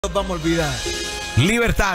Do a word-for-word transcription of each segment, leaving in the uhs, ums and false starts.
Nos vamos a olvidar. Libertad.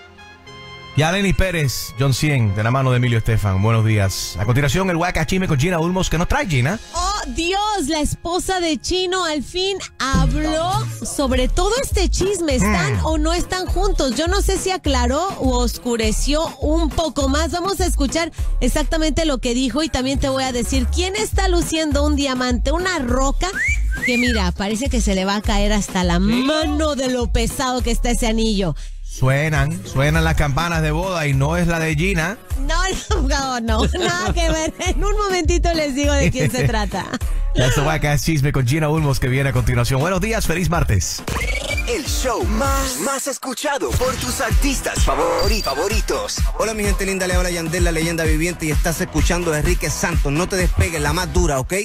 Yaleni Pérez, John Cien, de la mano de Emilio Estefan. Buenos días. A continuación, el Waka Chisme con Gina Ulmos. ¿Qué nos trae, Gina? Oh, Dios, la esposa de Chino al fin habló sobre todo este chisme. ¿Están mm. o no están juntos? Yo no sé si aclaró o oscureció un poco más. Vamos a escuchar exactamente lo que dijo y también te voy a decir quién está luciendo un diamante, una roca que mira, parece que se le va a caer hasta la mano de lo pesado que está ese anillo. Suenan, suenan las campanas de boda y no es la de Gina. No, no, no, nada que ver. En un momentito les digo de quién se trata. Es el Waka Chisme con Gina Ulmos que viene a continuación. Buenos días, feliz martes. El show más, más escuchado por tus artistas favori- favoritos. Hola mi gente linda, le habla Yandel, la leyenda viviente, y estás escuchando a Enrique Santos. No te despegues, la más dura, ¿ok?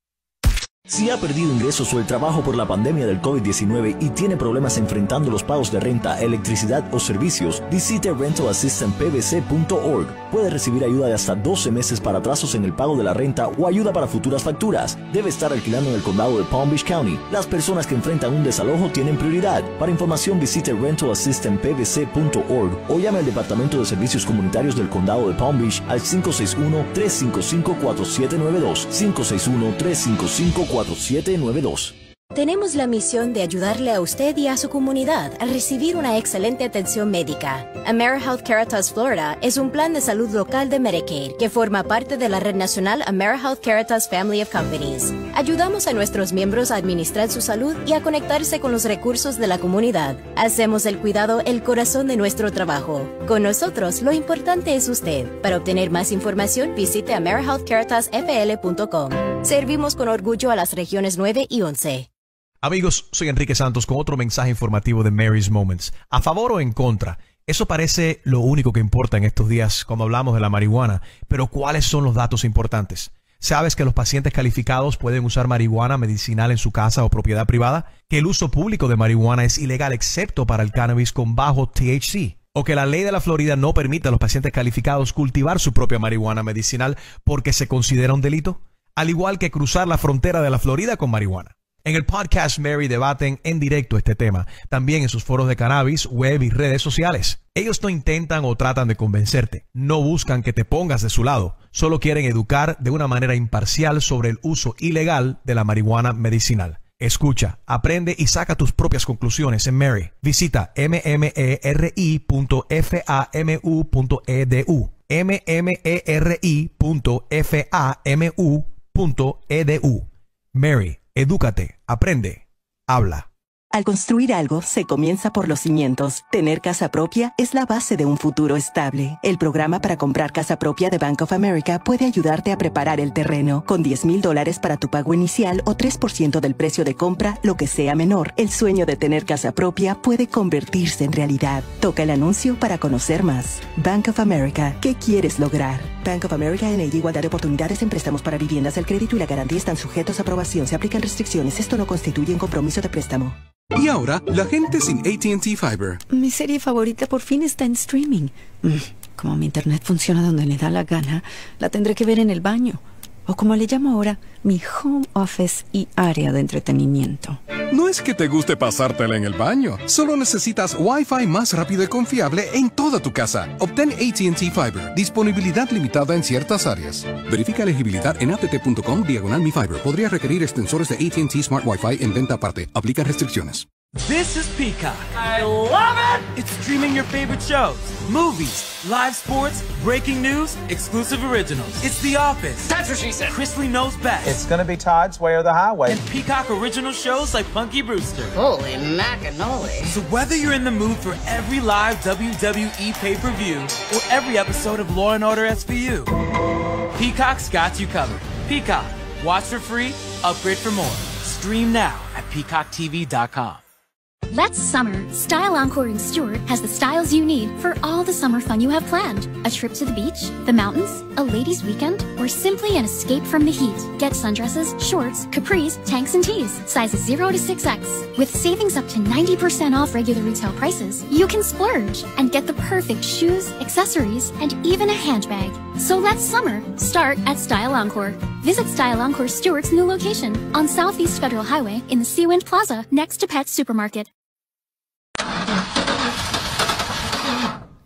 Si ha perdido ingresos o el trabajo por la pandemia del COVID diecinueve y tiene problemas enfrentando los pagos de renta, electricidad o servicios, visite rental assistant p b c punto org. Puede recibir ayuda de hasta doce meses para atrasos en el pago de la renta o ayuda para futuras facturas. Debe estar alquilando en el condado de Palm Beach County. Las personas que enfrentan un desalojo tienen prioridad. Para información visite rental assistant p b c punto org o llame al Departamento de Servicios Comunitarios del Condado de Palm Beach al cinco seis uno, tres cinco cinco, cuatro siete nueve dos, cinco seis uno, tres cinco cinco, cuatro siete nueve dos. Tenemos la misión de ayudarle a usted y a su comunidad a recibir una excelente atención médica. AmeriHealth Caritas Florida es un plan de salud local de Medicaid que forma parte de la red nacional AmeriHealth Caritas Family of Companies. Ayudamos a nuestros miembros a administrar su salud y a conectarse con los recursos de la comunidad. Hacemos el cuidado el corazón de nuestro trabajo. Con nosotros, lo importante es usted. Para obtener más información, visite amerihealth caritas f l punto com. Servimos con orgullo a las regiones nueve y once. Amigos, soy Enrique Santos con otro mensaje informativo de Mary's Moments. ¿A favor o en contra? Eso parece lo único que importa en estos días cuando hablamos de la marihuana. Pero ¿cuáles son los datos importantes? ¿Sabes que los pacientes calificados pueden usar marihuana medicinal en su casa o propiedad privada? ¿Que el uso público de marihuana es ilegal excepto para el cannabis con bajo T H C? ¿O que la ley de la Florida no permite a los pacientes calificados cultivar su propia marihuana medicinal porque se considera un delito? Al igual que cruzar la frontera de la Florida con marihuana. En el podcast Mary debaten en directo este tema, también en sus foros de cannabis, web y redes sociales. Ellos no intentan o tratan de convencerte, no buscan que te pongas de su lado, solo quieren educar de una manera imparcial sobre el uso ilegal de la marihuana medicinal. Escucha, aprende y saca tus propias conclusiones en Mary. Visita m m e r i punto f a m u punto e d u, m m e r i punto f a m u punto e d u. Mary. Edúcate, aprende, habla. Al construir algo, se comienza por los cimientos. Tener casa propia es la base de un futuro estable. El programa para comprar casa propia de Bank of America puede ayudarte a preparar el terreno. Con diez mil dólares para tu pago inicial o tres por ciento del precio de compra, lo que sea menor, el sueño de tener casa propia puede convertirse en realidad. Toca el anuncio para conocer más. Bank of America, ¿qué quieres lograr? Bank of America N A igualdad de oportunidades en préstamos para viviendas. El crédito y la garantía están sujetos a aprobación. Se aplican restricciones. Esto no constituye un compromiso de préstamo. Y ahora, la gente sin A T and T Fiber. Mi serie favorita por fin está en streaming. Como mi internet funciona donde le da la gana, la tendré que ver en el baño. O como le llamo ahora, mi home office y área de entretenimiento. No es que te guste pasártela en el baño. Solo necesitas Wi-Fi más rápido y confiable en toda tu casa. Obtén A T and T Fiber. Disponibilidad limitada en ciertas áreas. Verifica elegibilidad en a t t punto com diagonal mi fiber. Podría requerir extensores de A T and T Smart Wi-Fi en venta aparte. Aplica restricciones. This is Peacock. I love it! It's streaming your favorite shows, movies, live sports, breaking news, exclusive originals. It's The Office. That's what she said. Chrisley Knows Best. It's gonna be Todd's Way or the Highway. And Peacock original shows like Punky Brewster. Holy macanoli. So whether you're in the mood for every live W W E pay-per-view or every episode of Law and Order S V U, Peacock's got you covered. Peacock. Watch for free, upgrade for more. Stream now at peacock t v dot com. Let's summer. Style Encore in Stuart has the styles you need for all the summer fun you have planned. A trip to the beach, the mountains, a ladies' weekend, or simply an escape from the heat. Get sundresses, shorts, capris, tanks, and tees. Sizes zero to six X. With savings up to ninety percent off regular retail prices, you can splurge and get the perfect shoes, accessories, and even a handbag. So let's summer. Start at Style Encore. Visit Style Encore Stewart's new location on Southeast Federal Highway in the Seawind Plaza next to Pet Supermarket.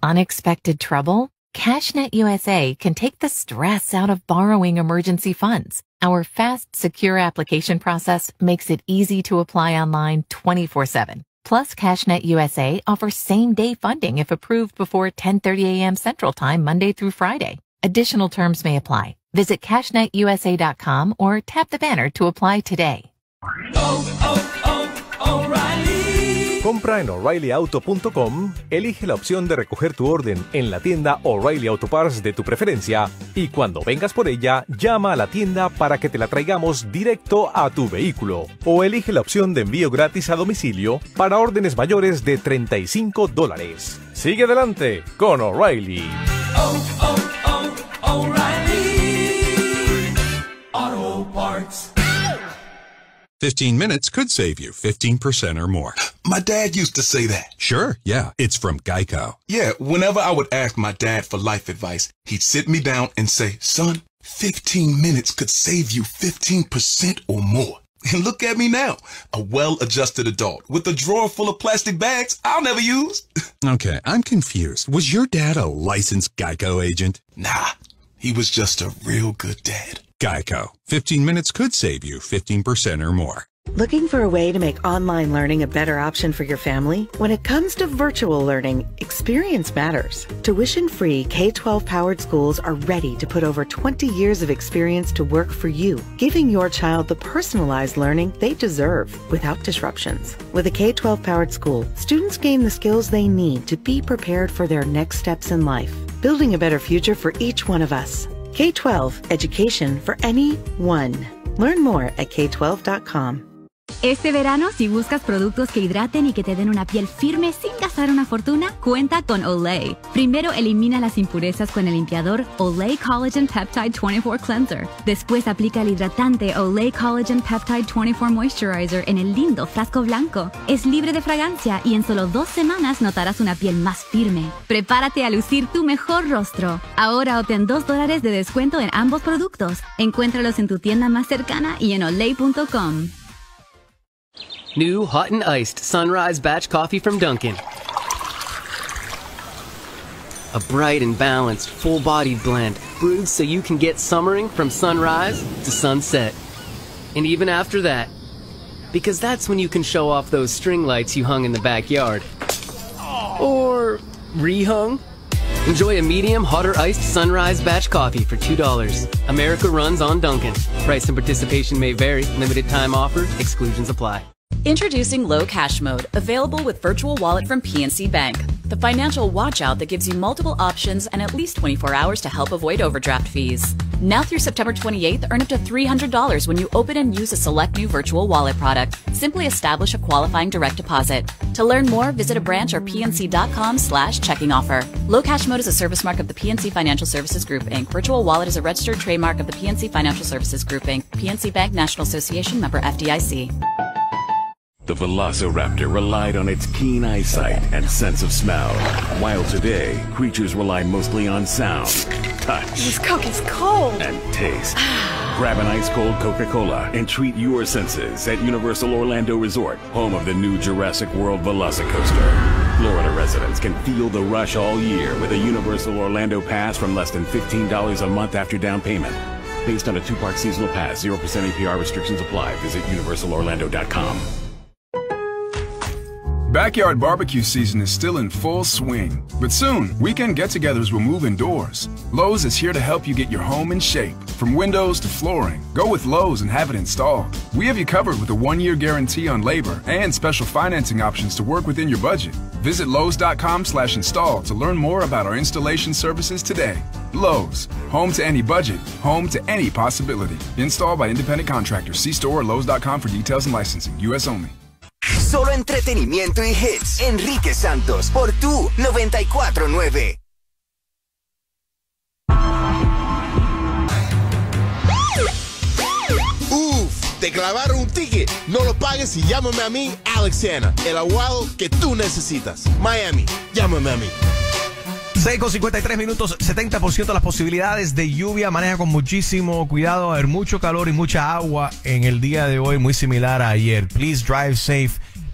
unexpected trouble? CashNet U S A can take the stress out of borrowing emergency funds. Our fast, secure application process makes it easy to apply online twenty-four seven. Plus, CashNet U S A offers same-day funding if approved before ten thirty a.m. Central Time, Monday through Friday. Additional terms may apply. Visit cash net U S A dot com or tap the banner to apply today. Oh, oh, oh, O'Reilly. Compra en O'Reilly Auto punto com, elige la opción de recoger tu orden en la tienda O'Reilly Auto Parts de tu preferencia y cuando vengas por ella, llama a la tienda para que te la traigamos directo a tu vehículo. O elige la opción de envío gratis a domicilio para órdenes mayores de treinta y cinco dólares. Sigue adelante con O'Reilly. Oh, oh, oh, O'Reilly Auto Parts. fifteen minutes could save you fifteen percent or more. My dad used to say that. Sure, yeah, it's from Geico. Yeah, whenever I would ask my dad for life advice, he'd sit me down and say, son, fifteen minutes could save you fifteen percent or more. And look at me now, a well-adjusted adult with a drawer full of plastic bags I'll never use. Okay, I'm confused. Was your dad a licensed Geico agent? Nah, he was just a real good dad. Geico. fifteen minutes could save you fifteen percent or more. Looking for a way to make online learning a better option for your family? When it comes to virtual learning, experience matters. Tuition-free K twelve powered schools are ready to put over twenty years of experience to work for you, giving your child the personalized learning they deserve without disruptions. With a K twelve powered school, students gain the skills they need to be prepared for their next steps in life, building a better future for each one of us. K twelve, education for anyone. Learn more at K twelve dot com. Este verano, si buscas productos que hidraten y que te den una piel firme sin gastar una fortuna, cuenta con Olay. Primero elimina las impurezas con el limpiador Olay Collagen Peptide veinticuatro Cleanser. Después aplica el hidratante Olay Collagen Peptide veinticuatro Moisturizer en el lindo frasco blanco. Es libre de fragancia y en solo dos semanas notarás una piel más firme. Prepárate a lucir tu mejor rostro. Ahora obtén dos dólares de descuento en ambos productos. Encuéntralos en tu tienda más cercana y en olay punto com. New hot and iced Sunrise Batch Coffee from Dunkin'. A bright and balanced, full-bodied blend brewed so you can get summering from sunrise to sunset. And even after that, because that's when you can show off those string lights you hung in the backyard. Or rehung. Enjoy a medium, hotter iced Sunrise Batch Coffee for two dollars. America runs on Dunkin'. Price and participation may vary. Limited time offer. Exclusions apply. Introducing Low Cash Mode, available with Virtual Wallet from P N C Bank. The financial watchout that gives you multiple options and at least twenty-four hours to help avoid overdraft fees. Now through September twenty-eighth, earn up to three hundred dollars when you open and use a select new Virtual Wallet product. Simply establish a qualifying direct deposit. To learn more, visit a branch or pnc.com slash checking offer. Low Cash Mode is a service mark of the P N C Financial Services Group, Incorporated. Virtual Wallet is a registered trademark of the P N C Financial Services Group, Incorporated. P N C Bank National Association, member F D I C. The Velociraptor relied on its keen eyesight and sense of smell, while today, creatures rely mostly on sound, touch, this Coke is cold, and taste. Grab an ice-cold Coca-Cola and treat your senses at Universal Orlando Resort, home of the new Jurassic World Velocicoaster. Florida residents can feel the rush all year with a Universal Orlando Pass from less than fifteen dollars a month after down payment. Based on a two-part seasonal pass, zero percent A P R restrictions apply. Visit universal orlando dot com. Backyard barbecue season is still in full swing, but soon, weekend get-togethers will move indoors. Lowe's is here to help you get your home in shape. From windows to flooring, go with Lowe's and have it installed. We have you covered with a one-year guarantee on labor and special financing options to work within your budget. Visit lowes dot com slash install to learn more about our installation services today. Lowe's, home to any budget, home to any possibility. Installed by independent contractors. See store or lowes dot com for details and licensing. U S only. Solo entretenimiento y hits. Enrique Santos por Tu noventa y cuatro nueve. Uf, te clavaron un ticket. No lo pagues y llámame a mí, Alex Sena, el abogado que tú necesitas. Miami, llámame a mí. seis con cincuenta y tres minutos, setenta por ciento de las posibilidades de lluvia. Maneja con muchísimo cuidado. Va a haber mucho calor y mucha agua en el día de hoy, muy similar a ayer. Please drive safe.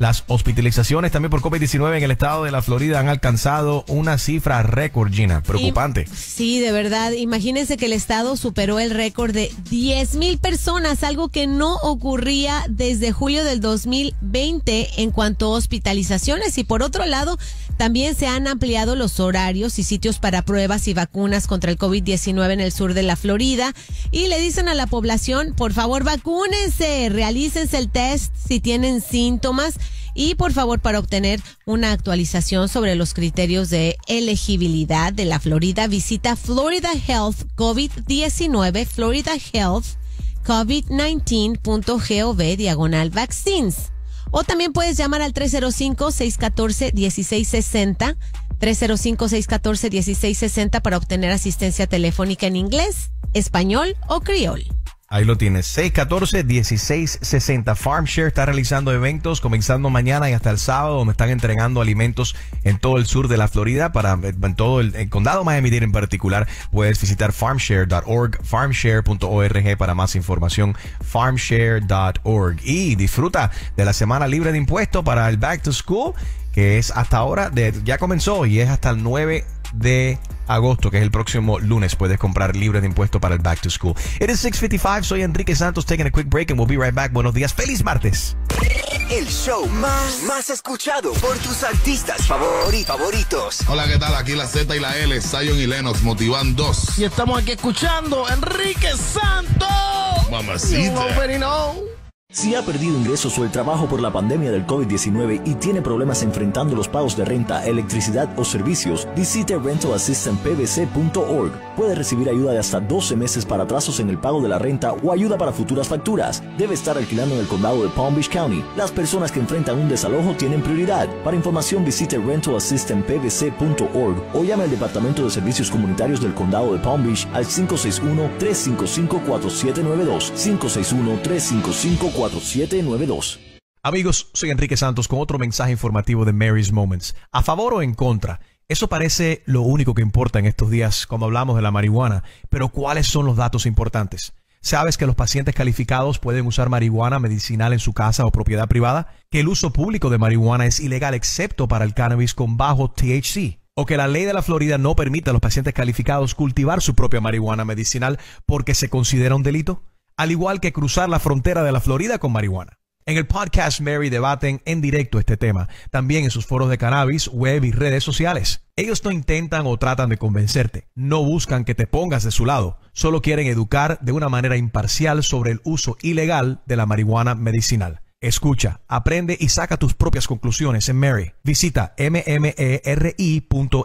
Las hospitalizaciones también por COVID diecinueve en el estado de la Florida han alcanzado una cifra récord, Gina. Preocupante. Y, sí, de verdad. Imagínense que el estado superó el récord de diez mil personas, algo que no ocurría desde julio del dos mil veinte en cuanto a hospitalizaciones. Y por otro lado, también se han ampliado los horarios y sitios para pruebas y vacunas contra el COVID diecinueve en el sur de la Florida. Y le dicen a la población, por favor, vacúnense, realícense el test si tienen síntomas. Y por favor, para obtener una actualización sobre los criterios de elegibilidad de la Florida, visita Florida Health COVID diecinueve, Florida Health COVID diecinueve punto gov diagonal vaccines. O también puedes llamar al tres cero cinco, seis uno cuatro, uno seis seis cero, tres cero cinco, seis uno cuatro, uno seis seis cero para obtener asistencia telefónica en inglés, español o criol. Ahí lo tienes, seis uno cuatro, uno seis seis cero. FarmShare está realizando eventos comenzando mañana y hasta el sábado, donde están entregando alimentos en todo el sur de la Florida, para en todo el, el condado Miami-Dade en particular. Puedes visitar farmshare punto org, farmshare punto org para más información, farmshare punto org. Y disfruta de la semana libre de impuestos para el Back to School, que es hasta ahora, de, ya comenzó y es hasta el nueve de agosto, que es el próximo lunes. Puedes comprar libre de impuestos para el Back to School. It is six fifty-five. Soy Enrique Santos, taking a quick break and we'll be right back. Buenos días. ¡Feliz martes! El show más, más escuchado por tus artistas favori- favoritos. Hola, ¿qué tal? Aquí la Z y la L, Zion y Lennox, Motivan dos. Y estamos aquí escuchando Enrique Santos. Mamacita. You already know. Si ha perdido ingresos o el trabajo por la pandemia del COVID diecinueve y tiene problemas enfrentando los pagos de renta, electricidad o servicios, visite rental assistance p b c punto org. Puede recibir ayuda de hasta doce meses para atrasos en el pago de la renta o ayuda para futuras facturas. Debe estar alquilando en el condado de Palm Beach County. Las personas que enfrentan un desalojo tienen prioridad. Para información visite rental assistance p b c punto org o llame al Departamento de Servicios Comunitarios del condado de Palm Beach al cinco seis uno, tres cinco cinco, cuatro siete nueve dos, cinco seis uno, tres cinco cinco, cuatro siete nueve dos. Amigos, soy Enrique Santos con otro mensaje informativo de Mary's Moments. ¿A favor o en contra? Eso parece lo único que importa en estos días cuando hablamos de la marihuana, pero ¿cuáles son los datos importantes? ¿Sabes que los pacientes calificados pueden usar marihuana medicinal en su casa o propiedad privada? ¿Que el uso público de marihuana es ilegal excepto para el cannabis con bajo T H C? ¿O que la ley de la Florida no permite a los pacientes calificados cultivar su propia marihuana medicinal porque se considera un delito? Al igual que cruzar la frontera de la Florida con marihuana. En el podcast Mary debaten en directo este tema, también en sus foros de cannabis, web y redes sociales. Ellos no intentan o tratan de convencerte, no buscan que te pongas de su lado, solo quieren educar de una manera imparcial sobre el uso ilegal de la marihuana medicinal. Escucha, aprende y saca tus propias conclusiones en Mary. Visita m m e r i punto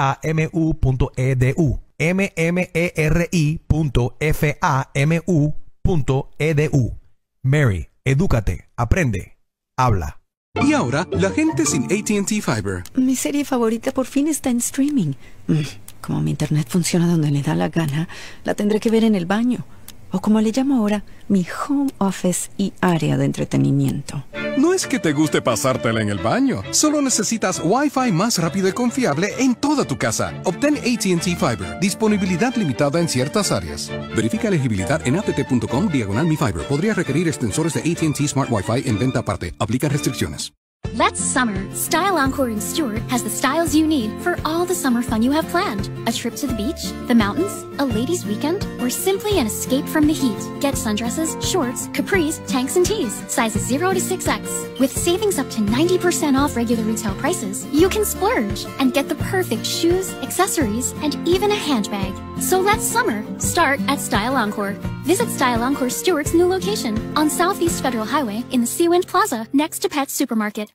famu punto e d u, m m e r i punto famu punto e d u. Mary, edúcate, aprende, habla. Y ahora, la gente sin A T and T Fiber. Mi serie favorita por fin está en streaming. Mm, como mi internet funciona donde le da la gana, la tendré que ver en el baño. O como le llamo ahora, mi home office y área de entretenimiento. No es que te guste pasártela en el baño. Solo necesitas Wi-Fi más rápido y confiable en toda tu casa. Obtén A T and T Fiber. Disponibilidad limitada en ciertas áreas. Verifica elegibilidad en att punto com diagonal mi fiber. Podría requerir extensores de A T and T Smart Wi-Fi en venta aparte. Aplican restricciones. Let's summer. Style Encore in Stewart has the styles you need for all the summer fun you have planned. A trip to the beach, the mountains, a ladies' weekend, or simply an escape from the heat. Get sundresses, shorts, capris, tanks, and tees, sizes zero to six X. With savings up to ninety percent off regular retail prices, you can splurge and get the perfect shoes, accessories, and even a handbag. So let's summer. Start at Style Encore. Visit Style Encore Stewart's new location on Southeast Federal Highway in the Seawind Plaza next to Pet Supermarket.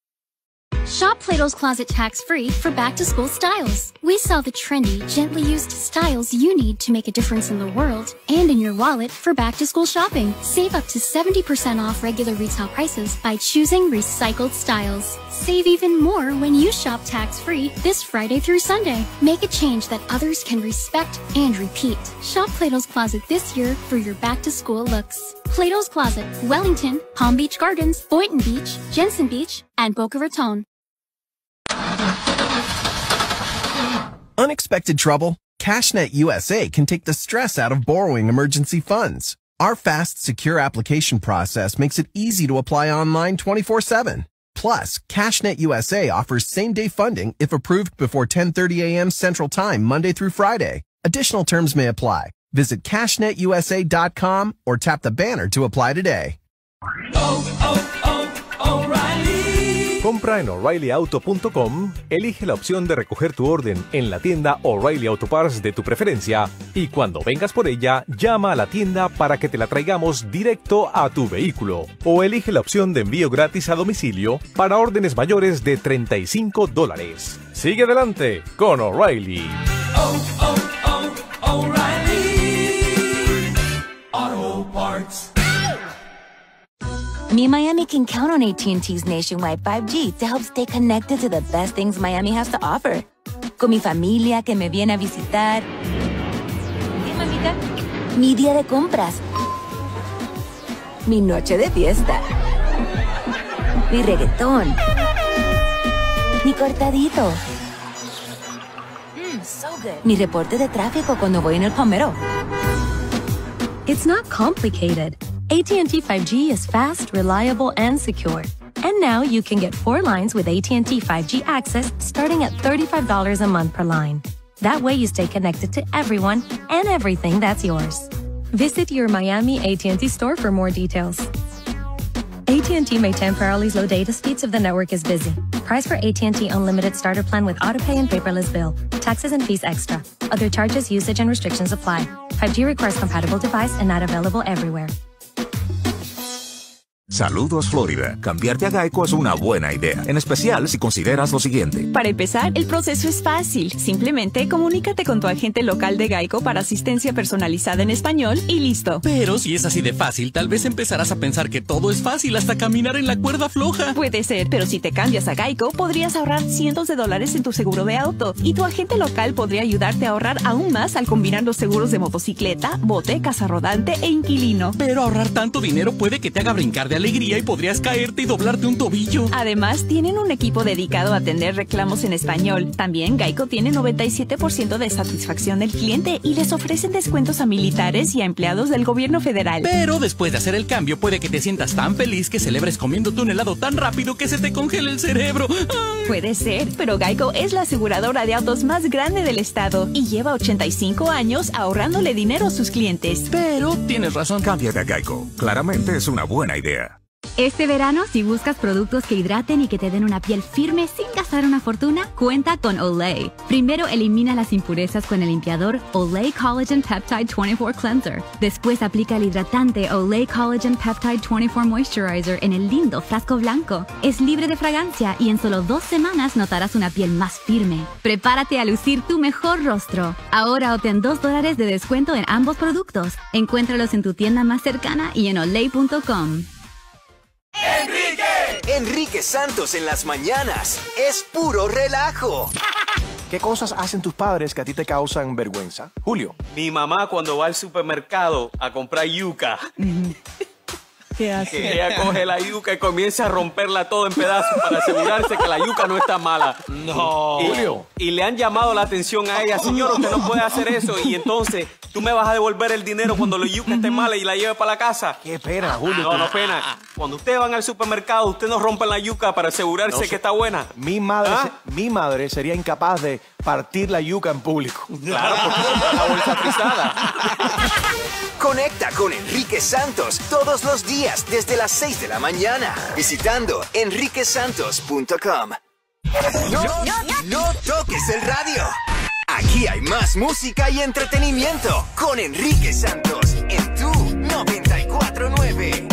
Shop Plato's Closet tax-free for back-to-school styles. We sell the trendy, gently used styles you need to make a difference in the world and in your wallet for back-to-school shopping. Save up to seventy percent off regular retail prices by choosing recycled styles. Save even more when you shop tax-free this Friday through Sunday. Make a change that others can respect and repeat. Shop Plato's Closet this year for your back-to-school looks. Plato's Closet, Wellington, Palm Beach Gardens, Boynton Beach, Jensen Beach, and Boca Raton. Unexpected trouble? CashNet U S A can take the stress out of borrowing emergency funds. Our fast, secure application process makes it easy to apply online twenty-four seven. Plus, CashNet U S A offers same-day funding if approved before ten thirty a.m. Central Time, Monday through Friday. Additional terms may apply. Visit cashnet u s a dot com or tap the banner to apply today. Oh, oh, oh, O'Reilly. Compra en O'Reilly Auto punto com, elige la opción de recoger tu orden en la tienda O'Reilly Auto Parts de tu preferencia y cuando vengas por ella, llama a la tienda para que te la traigamos directo a tu vehículo. O elige la opción de envío gratis a domicilio para órdenes mayores de treinta y cinco dólares. Sigue adelante con O'Reilly. Oh, oh, oh, O'Reilly Auto Parts. Me and Miami can count on A T and T's nationwide five G to help stay connected to the best things Miami has to offer. Con mi familia que me viene a visitar. ¿Qué, mamita? Mi día de compras. Mi noche de fiesta. Mi reggaetón. Mi cortadito. Mm, so good. Mi reporte de tráfico cuando voy en el Palmetto. It's not complicated. A T and T five G is fast, reliable, and secure. And now you can get four lines with A T and T five G access starting at thirty-five dollars a month per line. That way you stay connected to everyone and everything that's yours. Visit your Miami A T and T store for more details. A T and T may temporarily slow data speeds if the network is busy. Price for A T and T Unlimited Starter Plan with autopay and paperless bill. Taxes and fees extra. Other charges, usage, and restrictions apply. five G requires compatible device and not available everywhere. Saludos, Florida. Cambiarte a Geico es una buena idea, en especial si consideras lo siguiente. Para empezar, el proceso es fácil. Simplemente comunícate con tu agente local de Geico para asistencia personalizada en español y listo. Pero si es así de fácil, tal vez empezarás a pensar que todo es fácil hasta caminar en la cuerda floja. Puede ser, pero si te cambias a Geico, podrías ahorrar cientos de dólares en tu seguro de auto. Y tu agente local podría ayudarte a ahorrar aún más al combinar los seguros de motocicleta, bote, casa rodante e inquilino. Pero ahorrar tanto dinero puede que te haga brincar de alegría y podrías caerte y doblarte un tobillo. Además, tienen un equipo dedicado a atender reclamos en español. También Geico tiene noventa y siete por ciento de satisfacción del cliente y les ofrecen descuentos a militares y a empleados del gobierno federal. Pero después de hacer el cambio, puede que te sientas tan feliz que celebres comiéndote un helado tan rápido que se te congele el cerebro. ¡Ay! Puede ser, pero Geico es la aseguradora de autos más grande del estado y lleva ochenta y cinco años ahorrándole dinero a sus clientes. Pero tienes razón. Cámbiate a Geico. Claramente es una buena idea. Este verano, si buscas productos que hidraten y que te den una piel firme sin gastar una fortuna, cuenta con Olay. Primero elimina las impurezas con el limpiador Olay Collagen Peptide veinticuatro Cleanser. Después aplica el hidratante Olay Collagen Peptide veinticuatro Moisturizer en el lindo frasco blanco. Es libre de fragancia y en solo dos semanas notarás una piel más firme. Prepárate a lucir tu mejor rostro. Ahora obtén dos dólares de descuento en ambos productos. Encuéntralos en tu tienda más cercana y en olay punto com. ¡Enrique! Enrique Santos en las mañanas. Es puro relajo. ¿Qué cosas hacen tus padres que a ti te causan vergüenza? Julio. Mi mamá cuando va al supermercado a comprar yuca. ¿Qué hace? Que ella coge la yuca y comienza a romperla todo en pedazos para asegurarse que la yuca no está mala. No. Y, Julio. Y le han llamado la atención a ella. Señor, usted no puede hacer eso. Y entonces, ¿tú me vas a devolver el dinero cuando la yuca esté mala y la lleve para la casa? Qué pena, Julio. No, no pena. Cuando ustedes van al supermercado, usted no rompen la yuca para asegurarse no, que está buena. Mi madre, ¿Ah? mi madre sería incapaz de partir la yuca en público. Claro, porque la bolsa frisada. Conecta con Enrique Santos todos los días desde las seis de la mañana visitando enrique santos punto com. No, no, no toques el radio. Aquí hay más música y entretenimiento con Enrique Santos en tu noventa y cuatro nueve.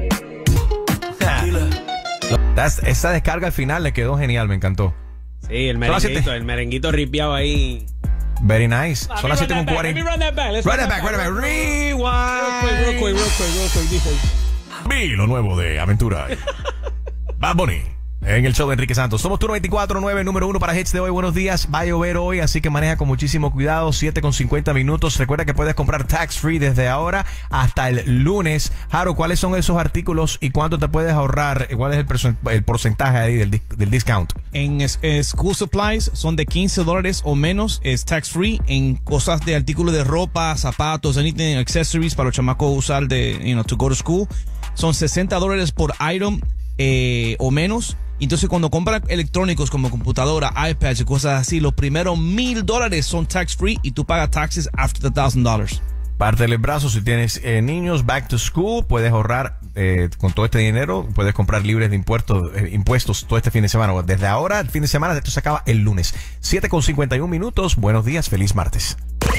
Esa descarga al final le quedó genial, me encantó. Sí, el merenguito, el merenguito ripiado ahí. Very nice. Son las siete con cuarenta. Run that back, run that back, run that back. Rewind. Real quick, real quick, real quick, dice. Vi lo nuevo de Aventura. Bad Bunny. En el show de Enrique Santos. Somos tu noventa y cuatro nueve, número uno para hits de hoy. Buenos días. Va a llover hoy, así que maneja con muchísimo cuidado. siete con cincuenta minutos. Recuerda que puedes comprar tax free desde ahora hasta el lunes. Jaro, ¿cuáles son esos artículos y cuánto te puedes ahorrar? ¿Cuál es el, perso- el porcentaje ahí del, del discount? En es, es School Supplies son de quince dólares o menos. Es tax free. En cosas de artículos de ropa, zapatos, anything, accessories para los chamacos usar de, you know, to go to school. Son sesenta dólares por item eh, o menos. Entonces, cuando compras electrónicos como computadora, iPads y cosas así, los primeros mil dólares son tax free y tú pagas taxes after the thousand dollars. Pártele el brazo si tienes eh, niños, back to school, puedes ahorrar eh, con todo este dinero, puedes comprar libres de impuestos, eh, impuestos todo este fin de semana. Desde ahora, el fin de semana, esto se acaba el lunes. siete con cincuenta y un minutos, buenos días, feliz martes.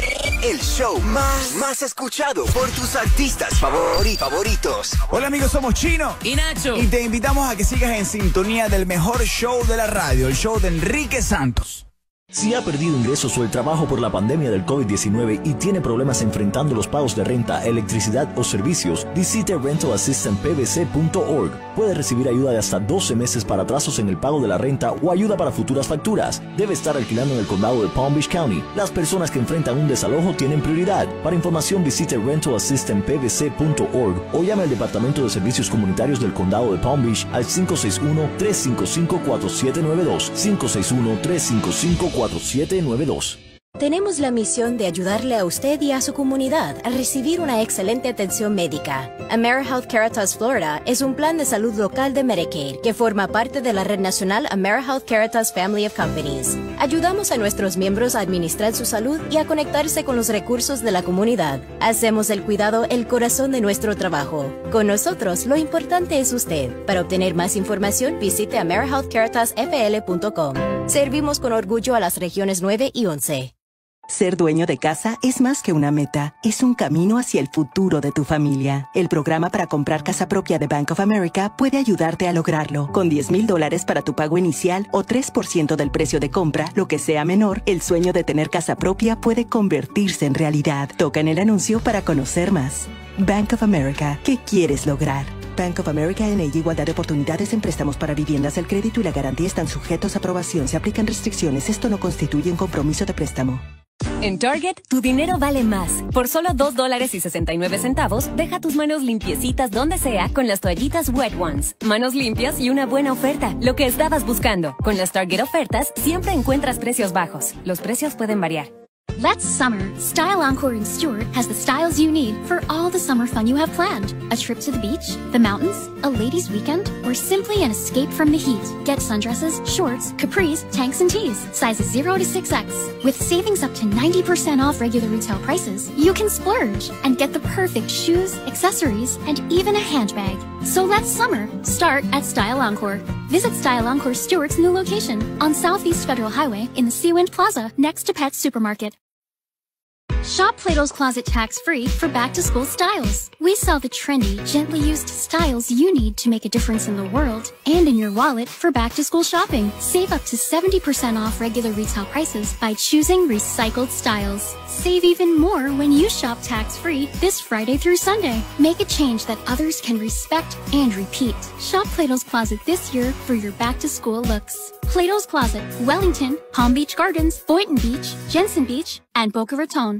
El show más, más escuchado por tus artistas favori- favoritos. Hola amigos, somos Chino y Nacho. Y te invitamos a que sigas en sintonía del mejor show de la radio, el show de Enrique Santos. Si ha perdido ingresos o el trabajo por la pandemia del COVID diecinueve y tiene problemas enfrentando los pagos de renta, electricidad o servicios, visite rental assistance p b c punto org. Puede recibir ayuda de hasta doce meses para atrasos en el pago de la renta o ayuda para futuras facturas. Debe estar alquilando en el condado de Palm Beach County. Las personas que enfrentan un desalojo tienen prioridad. Para información visite rental assistance p b c punto org o llame al Departamento de Servicios Comunitarios del Condado de Palm Beach al cinco seis uno, tres cinco cinco, cuatro siete nueve dos, cinco seis uno, tres cinco cinco, cuatro siete nueve dos. Tenemos la misión de ayudarle a usted y a su comunidad a recibir una excelente atención médica. AmeriHealth Caritas Florida es un plan de salud local de Medicaid que forma parte de la red nacional AmeriHealth Caritas Family of Companies. Ayudamos a nuestros miembros a administrar su salud y a conectarse con los recursos de la comunidad. Hacemos del cuidado el corazón de nuestro trabajo. Con nosotros, lo importante es usted. Para obtener más información, visite Ameri Health Caritas F L punto com. Servimos con orgullo a las regiones nueve y once. Ser dueño de casa es más que una meta, es un camino hacia el futuro de tu familia. El programa para comprar casa propia de Bank of America puede ayudarte a lograrlo. Con diez mil dólares para tu pago inicial o tres por ciento del precio de compra, lo que sea menor, el sueño de tener casa propia puede convertirse en realidad. Toca en el anuncio para conocer más. Bank of America, ¿qué quieres lograr? Bank of America N A Igualdad de oportunidades en préstamos para viviendas. El crédito y la garantía están sujetos a aprobación. Se aplican restricciones. Esto no constituye un compromiso de préstamo. En Target, tu dinero vale más. Por solo dos dólares y sesenta y nueve centavos, deja tus manos limpiecitas donde sea con las toallitas Wet Ones. Manos limpias y una buena oferta, lo que estabas buscando. Con las Target ofertas, siempre encuentras precios bajos. Los precios pueden variar. Let's summer. Style Encore in Stewart has the styles you need for all the summer fun you have planned. A trip to the beach, the mountains, a ladies' weekend, or simply an escape from the heat. Get sundresses, shorts, capris, tanks, and tees, sizes zero to six X. With savings up to ninety percent off regular retail prices, you can splurge and get the perfect shoes, accessories, and even a handbag. So let's summer. Start at Style Encore. Visit Style Encore Stewart's new location on Southeast Federal Highway in the Seawind Plaza next to Pet Supermarket. Shop Plato's Closet tax-free for back-to-school styles. We sell the trendy, gently used styles you need to make a difference in the world and in your wallet for back-to-school shopping. Save up to seventy percent off regular retail prices by choosing recycled styles. Save even more when you shop tax-free this Friday through Sunday. Make a change that others can respect and repeat. Shop Plato's Closet this year for your back-to-school looks. Plato's Closet, Wellington, Palm Beach Gardens, Boynton Beach, Jensen Beach, and Boca Raton.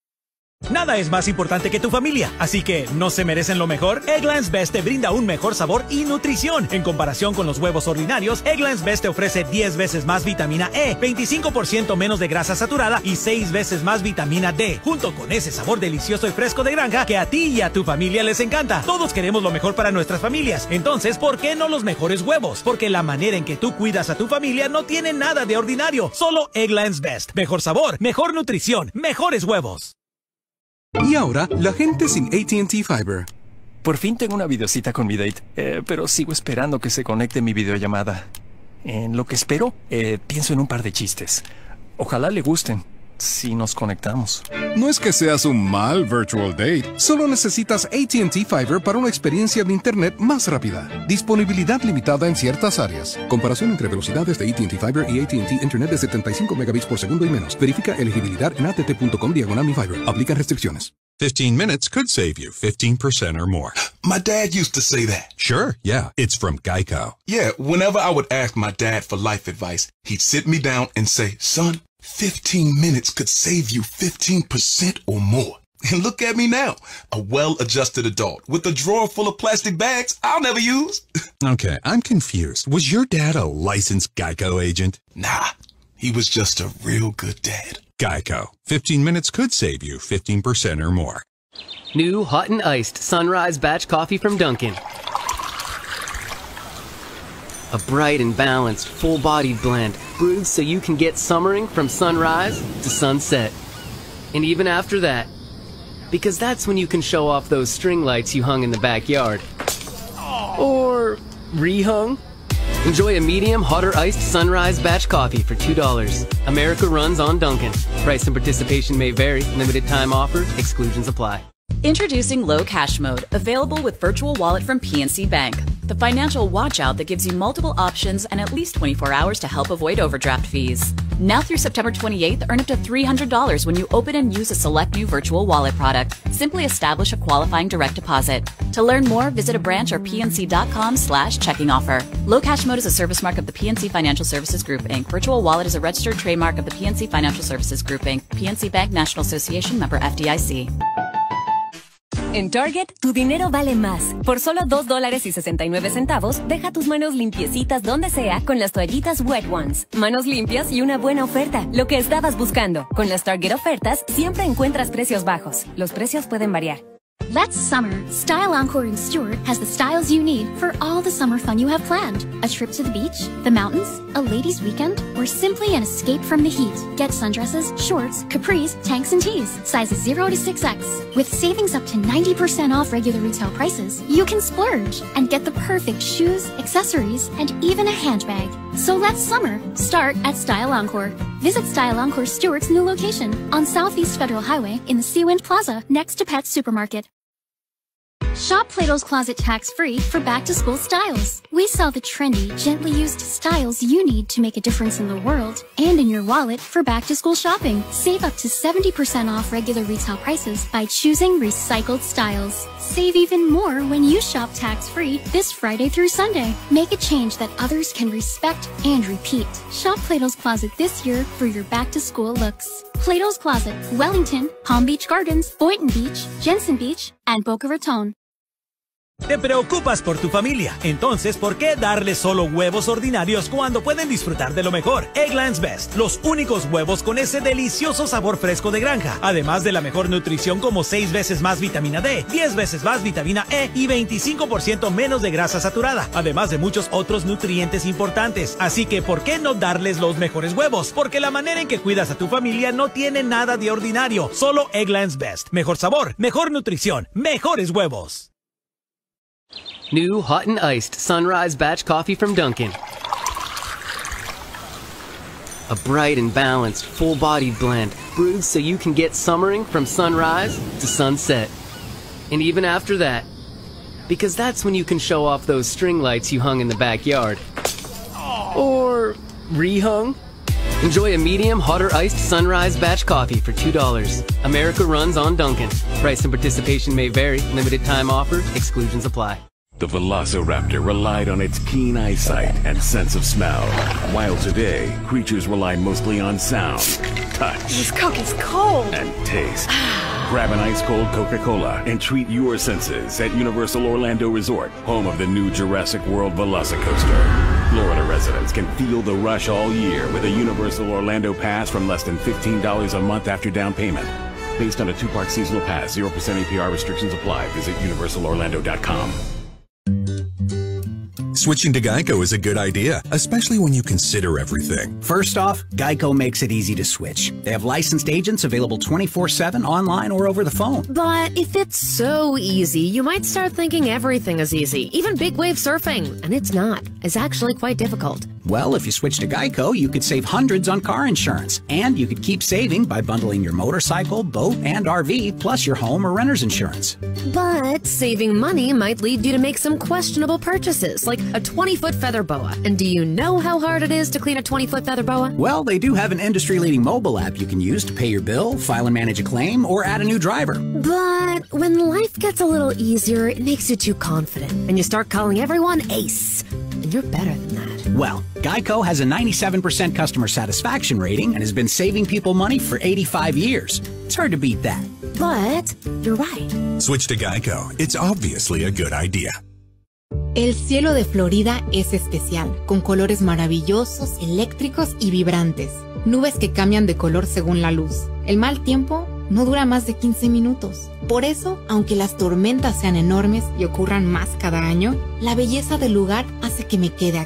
Nada es más importante que tu familia, así que ¿no se merecen lo mejor? Eggland's Best te brinda un mejor sabor y nutrición. En comparación con los huevos ordinarios, Eggland's Best te ofrece diez veces más vitamina E, veinticinco por ciento menos de grasa saturada y seis veces más vitamina D, junto con ese sabor delicioso y fresco de granja que a ti y a tu familia les encanta. Todos queremos lo mejor para nuestras familias, entonces ¿por qué no los mejores huevos? Porque la manera en que tú cuidas a tu familia no tiene nada de ordinario, solo Eggland's Best. Mejor sabor, mejor nutrición, mejores huevos. Y ahora, la gente sin A T and T Fiber. Por fin tengo una videocita con mi date, eh, pero sigo esperando que se conecte mi videollamada. En lo que espero, eh, pienso en un par de chistes. Ojalá le gusten, si nos conectamos. No es que seas un mal virtual date, solo necesitas A T and T Fiber para una experiencia de Internet más rápida. Disponibilidad limitada en ciertas áreas. Comparación entre velocidades de A T and T Fiber y A T and T Internet de setenta y cinco megabits por segundo y menos. Verifica elegibilidad en att.com diagonal mi fiber. Aplican restricciones. fifteen minutes could save you fifteen percent or more. My dad used to say that. Sure, yeah. It's from Geico. Yeah, whenever I would ask my dad for life advice, he'd sit me down and say, son, fifteen minutes could save you fifteen percent or more. And look at me now, a well-adjusted adult with a drawer full of plastic bags I'll never use. Okay, I'm confused. Was your dad a licensed Geico agent? Nah, he was just a real good dad. Geico. fifteen minutes could save you fifteen percent or more. New Hot and Iced Sunrise Batch Coffee from Dunkin'. A bright and balanced, full-bodied blend, brewed so you can get summering from sunrise to sunset. And even after that, because that's when you can show off those string lights you hung in the backyard. Or rehung. Enjoy a medium, hotter iced sunrise batch coffee for two dollars. America runs on Dunkin'. Price and participation may vary. Limited time offer. Exclusions apply. Introducing Low Cash Mode, available with Virtual Wallet from P N C Bank. The financial watchout that gives you multiple options and at least twenty-four hours to help avoid overdraft fees. Now through September twenty-eighth, earn up to three hundred dollars when you open and use a select new Virtual Wallet product. Simply establish a qualifying direct deposit. To learn more, visit a branch or pnc.com slash checking offer. Low Cash Mode is a service mark of the P N C Financial Services Group, Incorporated. Virtual Wallet is a registered trademark of the P N C Financial Services Group, Incorporated. P N C Bank National Association, member F D I C. En Target, tu dinero vale más. Por solo dos dólares y sesenta y nueve centavos, deja tus manos limpiecitas donde sea con las toallitas Wet Ones. Manos limpias y una buena oferta, lo que estabas buscando. Con las Target ofertas, siempre encuentras precios bajos. Los precios pueden variar. Let's summer. Style Encore in Stuart has the styles you need for all the summer fun you have planned. A trip to the beach, the mountains, a ladies' weekend, or simply an escape from the heat. Get sundresses, shorts, capris, tanks, and tees. Sizes zero to six X. With savings up to ninety percent off regular retail prices, you can splurge and get the perfect shoes, accessories, and even a handbag. So let's summer. Start at Style Encore. Visit Style Encore Stewart's new location on Southeast Federal Highway in the Seawind Plaza next to Pet Supermarket. Shop Plato's Closet tax-free for back-to-school styles. We sell the trendy, gently used styles you need to make a difference in the world and in your wallet for back-to-school shopping. Save up to seventy percent off regular retail prices by choosing recycled styles. Save even more when you shop tax-free this Friday through Sunday. Make a change that others can respect and repeat. Shop Plato's Closet this year for your back-to-school looks. Plato's Closet, Wellington, Palm Beach Gardens, Boynton Beach, Jensen Beach, and Boca Raton. Te preocupas por tu familia, entonces ¿por qué darles solo huevos ordinarios cuando pueden disfrutar de lo mejor? Eggland's Best, los únicos huevos con ese delicioso sabor fresco de granja, además de la mejor nutrición como seis veces más vitamina D, diez veces más vitamina E y veinticinco por ciento menos de grasa saturada, además de muchos otros nutrientes importantes. Así que ¿por qué no darles los mejores huevos? Porque la manera en que cuidas a tu familia no tiene nada de ordinario, solo Eggland's Best. Mejor sabor, mejor nutrición, mejores huevos. New hot and iced sunrise batch coffee from Dunkin'. A bright and balanced, full-bodied blend, brewed so you can get summering from sunrise to sunset. And even after that, because that's when you can show off those string lights you hung in the backyard. Or rehung. Enjoy a medium, hotter iced sunrise batch coffee for two dollars. America runs on Dunkin'. Price and participation may vary. Limited time offer. Exclusions apply. The Velociraptor relied on its keen eyesight and sense of smell, while today, creatures rely mostly on sound, touch, this Coke is cold, and taste. Grab an ice-cold Coca-Cola and treat your senses at Universal Orlando Resort, home of the new Jurassic World Velocicoaster. Florida residents can feel the rush all year with a Universal Orlando pass from less than fifteen dollars a month after down payment. Based on a two-part seasonal pass, zero percent A P R restrictions apply. Visit universal orlando dot com. Switching to Geico is a good idea, especially when you consider everything. First off, Geico makes it easy to switch. They have licensed agents available twenty-four seven online or over the phone. But if it's so easy, you might start thinking everything is easy, even big wave surfing. And it's not. It's actually quite difficult. Well, if you switch to Geico, you could save hundreds on car insurance. And you could keep saving by bundling your motorcycle, boat, and R V, plus your home or renter's insurance. But saving money might lead you to make some questionable purchases, like a twenty-foot feather boa. And do you know how hard it is to clean a twenty-foot feather boa? Well, they do have an industry-leading mobile app you can use to pay your bill, file and manage a claim, or add a new driver. But when life gets a little easier, it makes you too confident, and you start calling everyone Ace. And you're better than that. Well, Geico has a ninety-seven percent customer satisfaction rating and has been saving people money for eighty-five years. It's hard to beat that. But you're right. Switch to Geico. It's obviously a good idea. El cielo de Florida es especial, con colores maravillosos, eléctricos y vibrantes. Nubes que cambian de color según la luz. El mal tiempo no dura más de quince minutos. Por eso, aunque las tormentas sean enormes y ocurran más cada año, la belleza del lugar hace que me quede acá.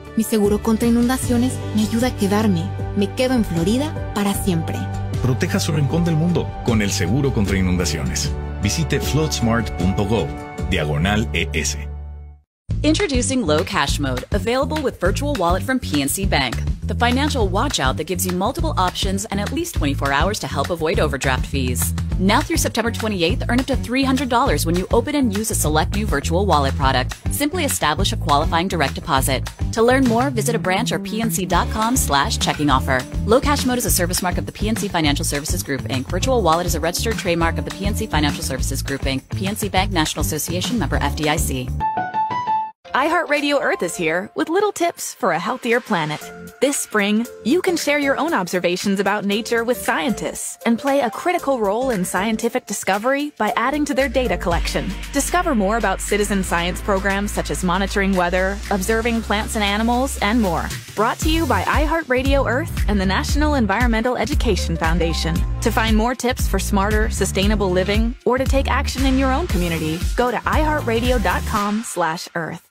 Mi seguro contra inundaciones me ayuda a quedarme. Me quedo en Florida para siempre. Proteja su rincón del mundo con el seguro contra inundaciones. Visite floodsmart punto gov, diagonal E S. Introducing Low Cash Mode, available with Virtual Wallet from P N C Bank, the financial watchout that gives you multiple options and at least twenty-four hours to help avoid overdraft fees. Now through September twenty-eighth, earn up to three hundred dollars when you open and use a select new Virtual Wallet product. Simply establish a qualifying direct deposit. To learn more, visit a branch or pnc.com slash checking offer. Low Cash Mode is a service mark of the P N C Financial Services Group, Incorporated. Virtual Wallet is a registered trademark of the P N C Financial Services Group, Incorporated. P N C Bank National Association, member F D I C. iHeartRadio Earth is here with little tips for a healthier planet. This spring, you can share your own observations about nature with scientists and play a critical role in scientific discovery by adding to their data collection. Discover more about citizen science programs such as monitoring weather, observing plants and animals, and more. Brought to you by iHeartRadio Earth and the National Environmental Education Foundation. To find more tips for smarter, sustainable living or to take action in your own community, go to iHeartRadio.com slash Earth.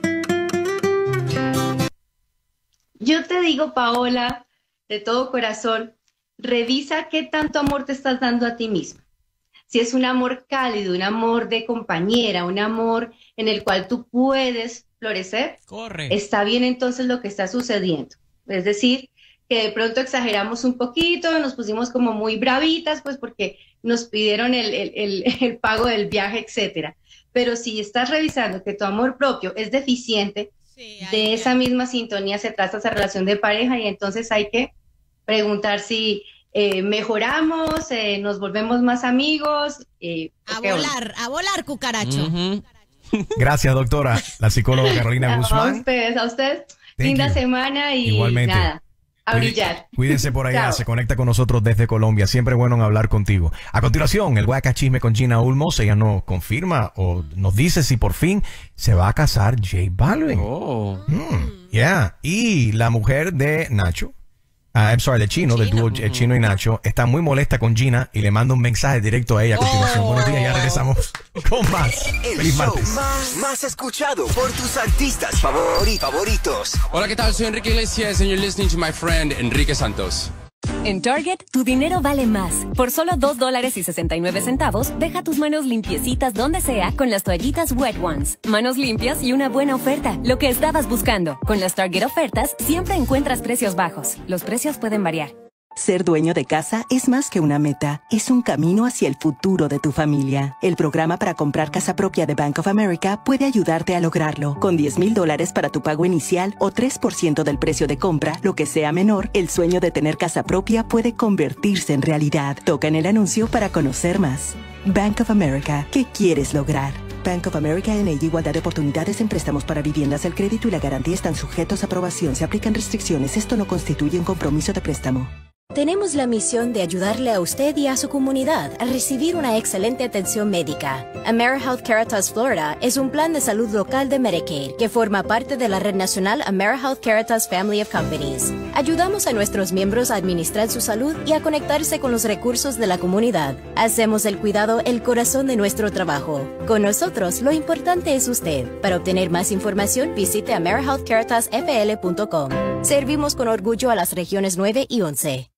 Yo te digo, Paola, de todo corazón, revisa qué tanto amor te estás dando a ti misma. Si es un amor cálido, un amor de compañera, un amor en el cual tú puedes florecer, Corre. está bien entonces lo que está sucediendo. Es decir, que de pronto exageramos un poquito, nos pusimos como muy bravitas, pues porque nos pidieron el, el, el, el pago del viaje, etcétera. Pero si estás revisando que tu amor propio es deficiente, sí, de esa que... misma sintonía se trata esa relación de pareja y entonces hay que preguntar si eh, mejoramos, eh, nos volvemos más amigos. Eh, a volar, a volar, cucaracho. Uh-huh. Gracias, doctora, la psicóloga Carolina Guzmán. A ustedes, a ustedes. Thank Linda you. semana y Igualmente. nada. A brillar. Cuídense por allá, Chao. se conecta con nosotros desde Colombia. Siempre bueno en hablar contigo. A continuación, el Guayaca Chisme con Gina Ulmos. Ella nos confirma o nos dice si por fin se va a casar J Balvin. Oh. Mm, yeah. Y la mujer de Nacho, uh, I'm sorry, de Chino, del dúo uh-huh. Chino y Nacho, está muy molesta con Gina y le manda un mensaje directo a ella a continuación. Oh. Buenos días, ya regresamos con más. El Feliz show martes. más, más escuchado por tus artistas favori- favoritos. Hola, ¿qué tal? Soy Enrique Iglesias and you're listening to my friend Enrique Santos. En Target, tu dinero vale más. Por solo dos dólares y sesenta y nueve centavos, deja tus manos limpiecitas donde sea con las toallitas Wet Ones. Manos limpias y una buena oferta, lo que estabas buscando. Con las Target ofertas, siempre encuentras precios bajos. Los precios pueden variar. Ser dueño de casa es más que una meta, es un camino hacia el futuro de tu familia. El programa para comprar casa propia de Bank of America puede ayudarte a lograrlo. Con diez mil dólares para tu pago inicial o tres por ciento del precio de compra, lo que sea menor, el sueño de tener casa propia puede convertirse en realidad. Toca en el anuncio para conocer más. Bank of America, ¿qué quieres lograr? Bank of America N A, igualdad de oportunidades en préstamos para viviendas. El crédito y la garantía están sujetos a aprobación. Se aplican restricciones. Esto no constituye un compromiso de préstamo. Tenemos la misión de ayudarle a usted y a su comunidad a recibir una excelente atención médica. AmeriHealth Caritas Florida es un plan de salud local de Medicaid que forma parte de la red nacional AmeriHealth Caritas Family of Companies. Ayudamos a nuestros miembros a administrar su salud y a conectarse con los recursos de la comunidad. Hacemos el cuidado el corazón de nuestro trabajo. Con nosotros, lo importante es usted. Para obtener más información, visite amerihealth caritas f l punto com. Servimos con orgullo a las regiones nueve y once.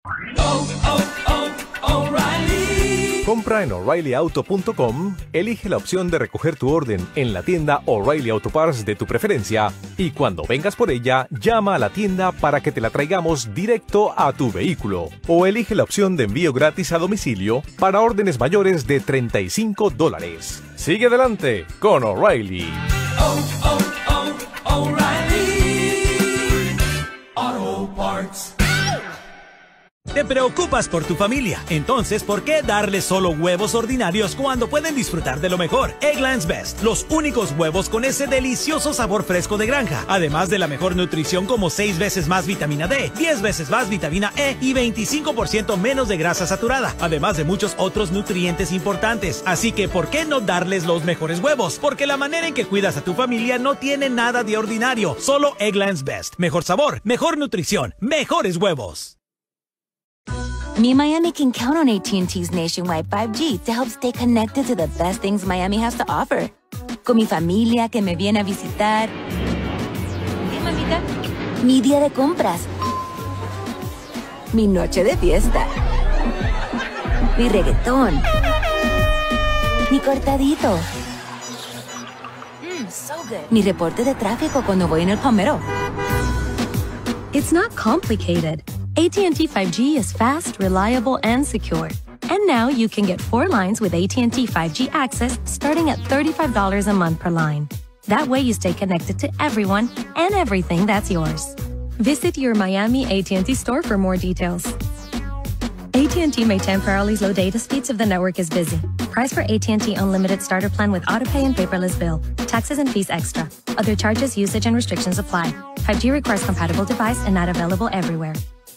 Oh, oh, oh, O'Reilly. Compra en O'Reilly Auto punto com, elige la opción de recoger tu orden en la tienda O'Reilly Auto Parts de tu preferencia y cuando vengas por ella, llama a la tienda para que te la traigamos directo a tu vehículo. O elige la opción de envío gratis a domicilio para órdenes mayores de treinta y cinco dólares. Sigue adelante con O'Reilly. Oh, oh, oh, O'Reilly Auto Parts. Te preocupas por tu familia, entonces ¿por qué darles solo huevos ordinarios cuando pueden disfrutar de lo mejor? Eggland's Best, los únicos huevos con ese delicioso sabor fresco de granja, además de la mejor nutrición como seis veces más vitamina D, diez veces más vitamina E y veinticinco por ciento menos de grasa saturada, además de muchos otros nutrientes importantes. Así que ¿por qué no darles los mejores huevos? Porque la manera en que cuidas a tu familia no tiene nada de ordinario, solo Eggland's Best. Mejor sabor, mejor nutrición, mejores huevos. Me and Miami can count on A T and T's nationwide five G to help stay connected to the best things Miami has to offer. Con mi familia que me viene a visitar. ¿Eh, mamita? Mi día de compras. Mi noche de fiesta. Mi reggaetón. Mi cortadito. Mm, so good. Mi reporte de tráfico cuando voy en el Palmetto. It's not complicated. A T and T five G is fast, reliable, and secure. And now you can get four lines with A T and T five G access starting at thirty-five dollars a month per line. That way you stay connected to everyone and everything that's yours. Visit your Miami A T and T store for more details. A T and T may temporarily slow data speeds if the network is busy. Price for A T and T Unlimited Starter Plan with AutoPay and paperless bill. Taxes and fees extra. Other charges, usage, and restrictions apply. five G requires compatible device and not available everywhere.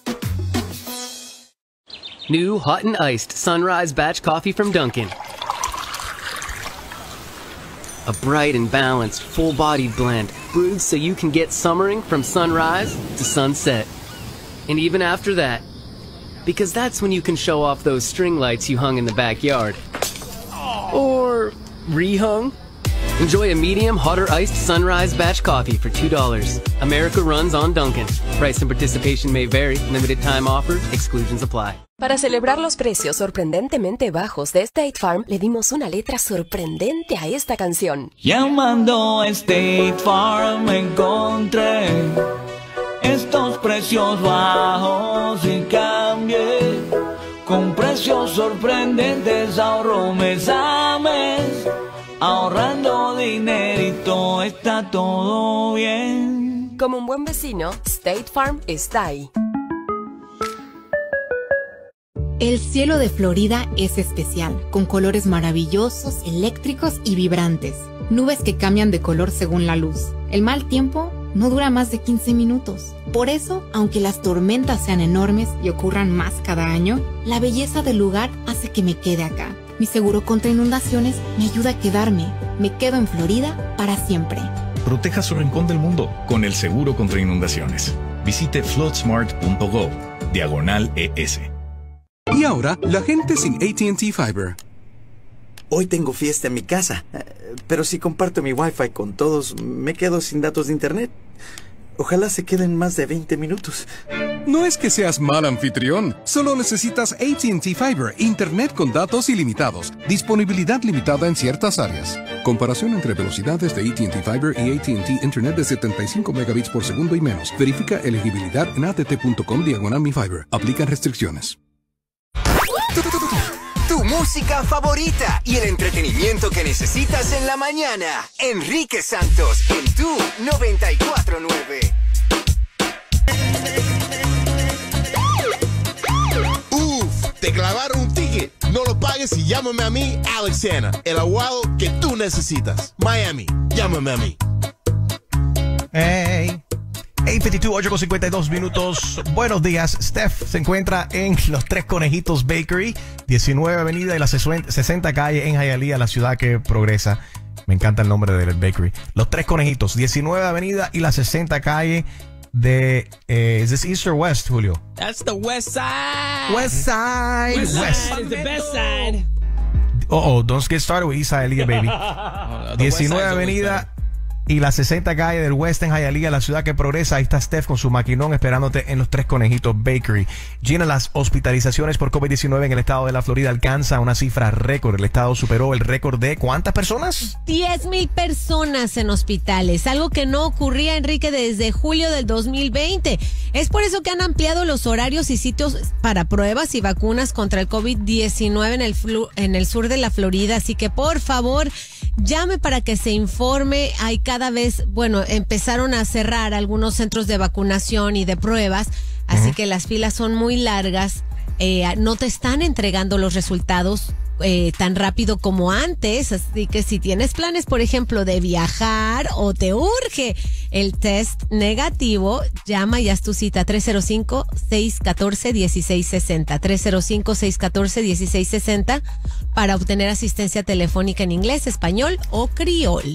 New hot and iced Sunrise Batch Coffee from Dunkin'. A bright and balanced, full-bodied blend brewed so you can get summering from sunrise to sunset. And even after that, because that's when you can show off those string lights you hung in the backyard. Or rehung. Enjoy a medium, hotter iced Sunrise Batch Coffee for two dollars. America runs on Dunkin'. Price and participation may vary. Limited time offer. Exclusions apply. Para celebrar los precios sorprendentemente bajos de State Farm, le dimos una letra sorprendente a esta canción. Llamando a State Farm encontré estos precios bajos y cambié. Con precios sorprendentes ahorro mes a mes. Ahorrando dinerito está todo bien. Como un buen vecino, State Farm está ahí. El cielo de Florida es especial, con colores maravillosos, eléctricos y vibrantes. Nubes que cambian de color según la luz. El mal tiempo no dura más de quince minutos. Por eso, aunque las tormentas sean enormes y ocurran más cada año, la belleza del lugar hace que me quede acá. Mi seguro contra inundaciones me ayuda a quedarme. Me quedo en Florida para siempre. Proteja su rincón del mundo con el seguro contra inundaciones. Visite floodsmart punto gov, diagonal E S. Y ahora, la gente sin A T and T Fiber. Hoy tengo fiesta en mi casa, pero si comparto mi Wi-Fi con todos, me quedo sin datos de internet. Ojalá se queden más de veinte minutos. No es que seas mal anfitrión, solo necesitas A T and T Fiber, internet con datos ilimitados, disponibilidad limitada en ciertas áreas. Comparación entre velocidades de A T and T Fiber y A T and T Internet de setenta y cinco megabits por segundo y menos. Verifica elegibilidad en att.com diagonal mi fiber. Aplican restricciones. Tu, tu, tu, tu música favorita y el entretenimiento que necesitas en la mañana. Enrique Santos en tu noventa y cuatro nueve. Uf, te clavaron un ticket. No lo pagues y llámame a mí, Alex Hanna, el abogado que tú necesitas. Miami, llámame a mí. Hey. ocho cincuenta y dos, ocho con cincuenta y dos minutos. Buenos días. Steph se encuentra en Los Tres Conejitos Bakery, diecinueve Avenida y la sesenta Calle en Hialeah, la ciudad que progresa. Me encanta el nombre del bakery. Los Tres Conejitos, diecinueve Avenida y la sesenta Calle de... Eh, ¿Es this East or West, Julio? That's the West Side. West Side. West West. Side is the best side. Uh oh, don't get started with East Hialeah, baby. Oh, diecinueve Avenida y la sesenta Calle del West en Hialeah, la ciudad que progresa. Ahí está Steph con su maquinón esperándote en Los Tres Conejitos Bakery. Gina, las hospitalizaciones por COVID diecinueve en el estado de la Florida alcanza una cifra récord. El estado superó el récord de ¿cuántas personas? diez mil personas en hospitales, algo que no ocurría, Enrique, desde julio del dos mil veinte. Es por eso que han ampliado los horarios y sitios para pruebas y vacunas contra el COVID diecinueve en el, flu- en el sur de la Florida. Así que, por favor, llame para que se informe. Hay cada vez, bueno, empezaron a cerrar algunos centros de vacunación y de pruebas, así uh-huh. que las filas son muy largas. Eh, no te están entregando los resultados eh, tan rápido como antes, así que si tienes planes, por ejemplo, de viajar o te urge el test negativo, llama y haz tu cita tres cero cinco, seis uno cuatro, uno seis seis cero, tres cero cinco, seis uno cuatro, uno seis seis cero para obtener asistencia telefónica en inglés, español o criol.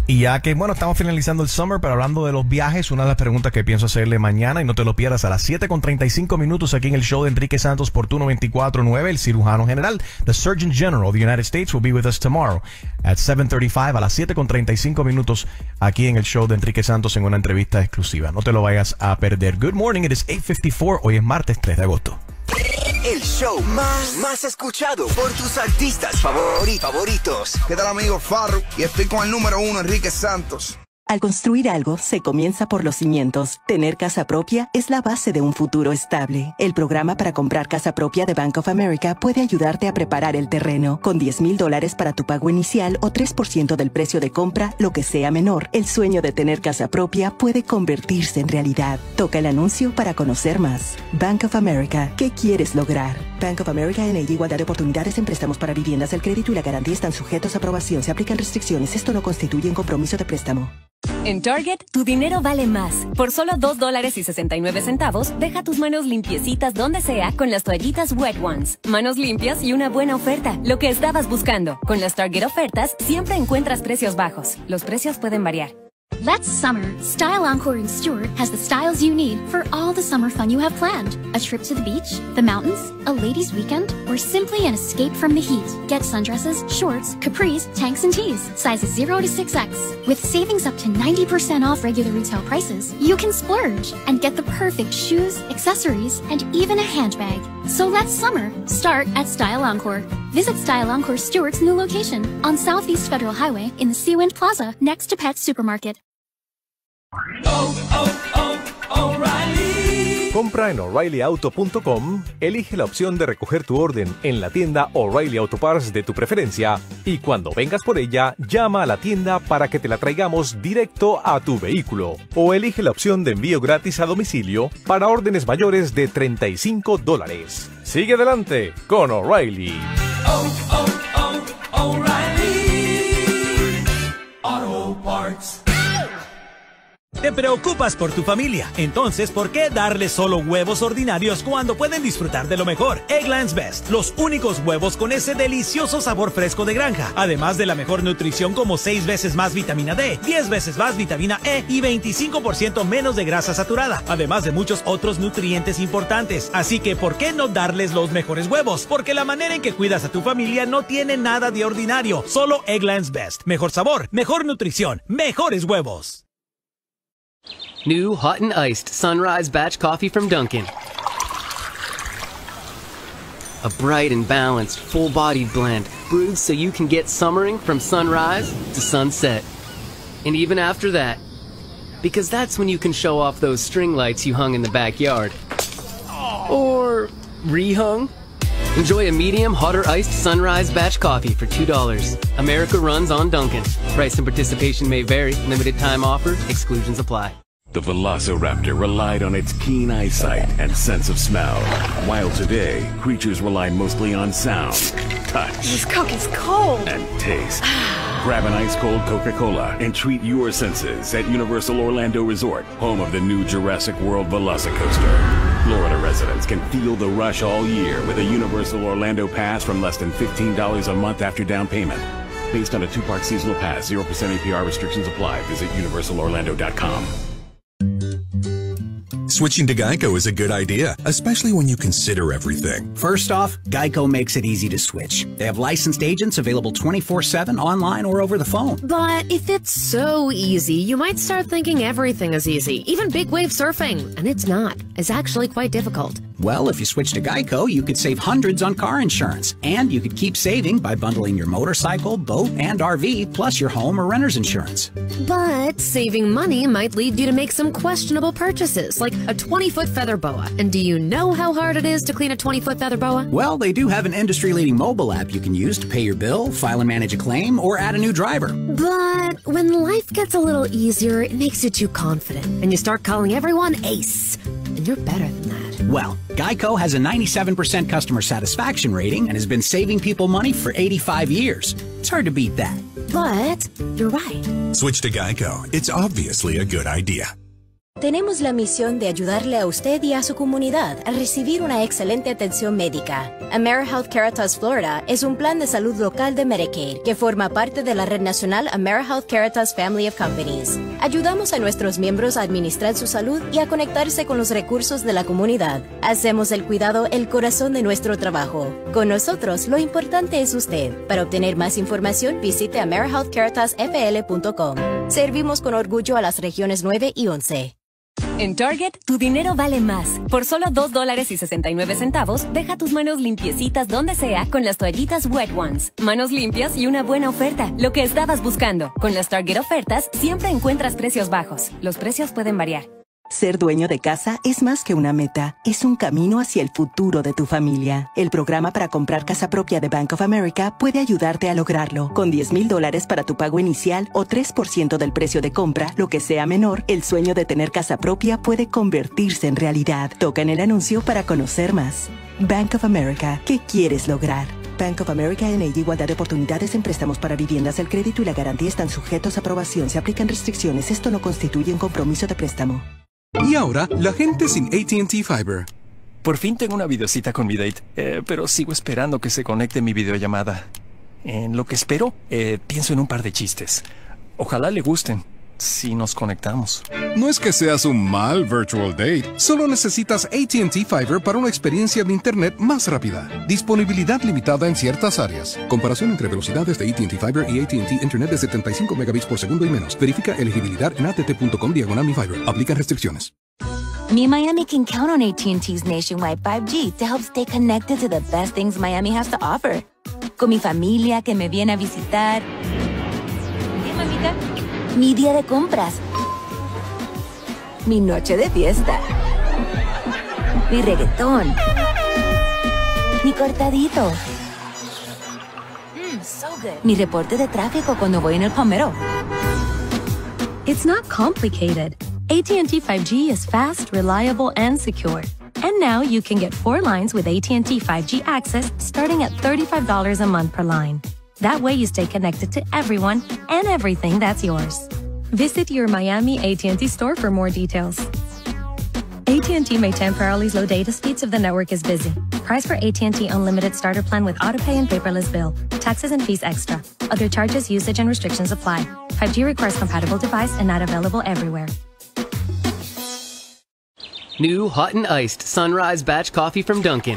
Y ya que, bueno, estamos finalizando el summer, pero hablando de los viajes, una de las preguntas que pienso hacerle mañana, y no te lo pierdas, a las siete con treinta y cinco minutos aquí en el show de Enrique Santos por Tuno veinticuatro nueve, el cirujano general, the Surgeon General of the United States, will be with us tomorrow at seven thirty-five, a las siete con treinta y cinco minutos aquí en el show de Enrique Santos en una entrevista exclusiva. No te lo vayas a perder. Good morning, it is eight fifty-four, hoy es martes tres de agosto. El show más, más escuchado por tus artistas favori- favoritos. ¿Qué tal, amigo Farru? Y estoy con el número uno, Enrique Santos. Al construir algo, se comienza por los cimientos. Tener casa propia es la base de un futuro estable. El programa para comprar casa propia de Bank of America puede ayudarte a preparar el terreno. Con diez mil dólares para tu pago inicial o tres por ciento del precio de compra, lo que sea menor, el sueño de tener casa propia puede convertirse en realidad. Toca el anuncio para conocer más. Bank of America, ¿qué quieres lograr? Bank of America N A igualdad de oportunidades en préstamos para viviendas. El crédito y la garantía están sujetos a aprobación. Se aplican restricciones. Esto no constituye un compromiso de préstamo. En Target, tu dinero vale más. Por solo dos dólares y sesenta y nueve centavos, deja tus manos limpiecitas donde sea con las toallitas Wet Ones. Manos limpias y una buena oferta. Lo que estabas buscando. Con las Target ofertas, siempre encuentras precios bajos. Los precios pueden variar. Let's summer. Style Encore in Stuart has the styles you need for all the summer fun you have planned. A trip to the beach, the mountains, a ladies' weekend, or simply an escape from the heat. Get sundresses, shorts, capris, tanks, and tees. Sizes zero to six X. With savings up to ninety percent off regular retail prices, you can splurge and get the perfect shoes, accessories, and even a handbag. So let's summer. Start at Style Encore. Visit Style Encore Stewart's new location on Southeast Federal Highway in the Seawind Plaza next to Pet Supermarket. Compra en O'Reilly Auto punto com, elige la opción de recoger tu orden en la tienda O'Reilly Auto Parts de tu preferencia y cuando vengas por ella, llama a la tienda para que te la traigamos directo a tu vehículo. O elige la opción de envío gratis a domicilio para órdenes mayores de treinta y cinco dólares. Sigue adelante con O'Reilly. Oh, oh, oh, O'Reilly Auto Parts. Te preocupas por tu familia, entonces ¿por qué darles solo huevos ordinarios cuando pueden disfrutar de lo mejor? Eggland's Best, los únicos huevos con ese delicioso sabor fresco de granja, además de la mejor nutrición como seis veces más vitamina D, diez veces más vitamina E y veinticinco por ciento menos de grasa saturada, además de muchos otros nutrientes importantes. Así que ¿por qué no darles los mejores huevos? Porque la manera en que cuidas a tu familia no tiene nada de ordinario, solo Eggland's Best. Mejor sabor, mejor nutrición, mejores huevos. New hot and iced Sunrise Batch Coffee from Dunkin'. A bright and balanced, full-bodied blend brewed so you can get summering from sunrise to sunset. And even after that, because that's when you can show off those string lights you hung in the backyard. Or rehung. Enjoy a medium, hotter iced Sunrise Batch Coffee for two dollars. America runs on Dunkin'. Price and participation may vary. Limited time offer. Exclusions apply. The Velociraptor relied on its keen eyesight and sense of smell, while today, creatures rely mostly on sound, touch, This Coke is cold. and taste. Grab an ice-cold Coca-Cola and treat your senses at Universal Orlando Resort, home of the new Jurassic World Velocicoaster. Florida residents can feel the rush all year with a Universal Orlando Pass from less than fifteen dollars a month after down payment. Based on a two-part seasonal pass, zero percent A P R restrictions apply. Visit universal orlando dot com. Switching to Geico is a good idea, especially when you consider everything. First off, Geico makes it easy to switch. They have licensed agents available twenty-four seven online or over the phone. But if it's so easy, you might start thinking everything is easy, even big wave surfing. And it's not. It's actually quite difficult. Well, if you switch to Geico, you could save hundreds on car insurance. And you could keep saving by bundling your motorcycle, boat, and R V, plus your home or renter's insurance. But saving money might lead you to make some questionable purchases, like a twenty-foot feather boa. And do you know how hard it is to clean a twenty-foot feather boa? Well, they do have an industry-leading mobile app you can use to pay your bill, file and manage a claim, or add a new driver. But when life gets a little easier, it makes you too confident, and you start calling everyone Ace. And you're better than that. Well, Geico has a ninety-seven percent customer satisfaction rating and has been saving people money for eighty-five years. It's hard to beat that. But you're right. Switch to Geico. It's obviously a good idea. Tenemos la misión de ayudarle a usted y a su comunidad a recibir una excelente atención médica. AmeriHealth Caritas Florida es un plan de salud local de Medicaid que forma parte de la red nacional AmeriHealth Caritas Family of Companies. Ayudamos a nuestros miembros a administrar su salud y a conectarse con los recursos de la comunidad. Hacemos el cuidado el corazón de nuestro trabajo. Con nosotros, lo importante es usted. Para obtener más información, visite amerihealth caritas f l punto com. Servimos con orgullo a las regiones nueve y once. En Target, tu dinero vale más. Por solo dos dólares y sesenta y nueve centavos, deja tus manos limpiecitas donde sea con las toallitas Wet Ones. Manos limpias y una buena oferta, lo que estabas buscando. Con las Target ofertas, siempre encuentras precios bajos. Los precios pueden variar. Ser dueño de casa es más que una meta, es un camino hacia el futuro de tu familia. El programa para comprar casa propia de Bank of America puede ayudarte a lograrlo. Con diez mil dólares para tu pago inicial o tres por ciento del precio de compra, lo que sea menor, el sueño de tener casa propia puede convertirse en realidad. Toca en el anuncio para conocer más. Bank of America, ¿qué quieres lograr? Bank of America N A igualdad de oportunidades en préstamos para viviendas. El crédito y la garantía están sujetos a aprobación. Se aplican restricciones. Esto no constituye un compromiso de préstamo. Y ahora, la gente sin A T and T Fiber. Por fin tengo una videocita con mi date, eh, pero sigo esperando que se conecte mi videollamada. En lo que espero, eh, pienso en un par de chistes. Ojalá le gusten, si nos conectamos. No es que seas un mal virtual date, solo necesitas A T and T Fiber para una experiencia de Internet más rápida. Disponibilidad limitada en ciertas áreas. Comparación entre velocidades de A T and T Fiber y A T and T Internet de setenta y cinco megabits por segundo y menos. Verifica elegibilidad en att punto com diagonal mi fiber. Aplican restricciones. Me Miami can count on A T and T's nationwide five G to help stay connected to the best things Miami has to offer. Con mi familia que me viene a visitar. ¿Qué, mamita? Mi día de compras. Mi noche de fiesta. Mi reggaetón. Mi cortadito. Mm, so good. Mi reporte de tráfico cuando voy en el Palmetto. It's not complicated. A T and T five G is fast, reliable, and secure. And now you can get four lines with A T and T five G access starting at thirty-five dollars a month per line. That way you stay connected to everyone and everything that's yours. Visit your Miami A T and T store for more details. A T and T may temporarily slow data speeds if the network is busy. Price for A T and T Unlimited Starter Plan with AutoPay and paperless bill. Taxes and fees extra. Other charges, usage, and restrictions apply. five G requires compatible device and not available everywhere. New hot and iced Sunrise Batch Coffee from Dunkin'.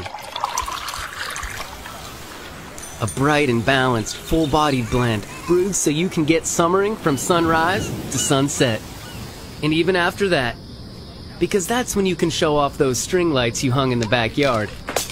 A bright and balanced, full-bodied blend, brewed so you can get summering from sunrise to sunset. And even after that, because that's when you can show off those string lights you hung in the backyard.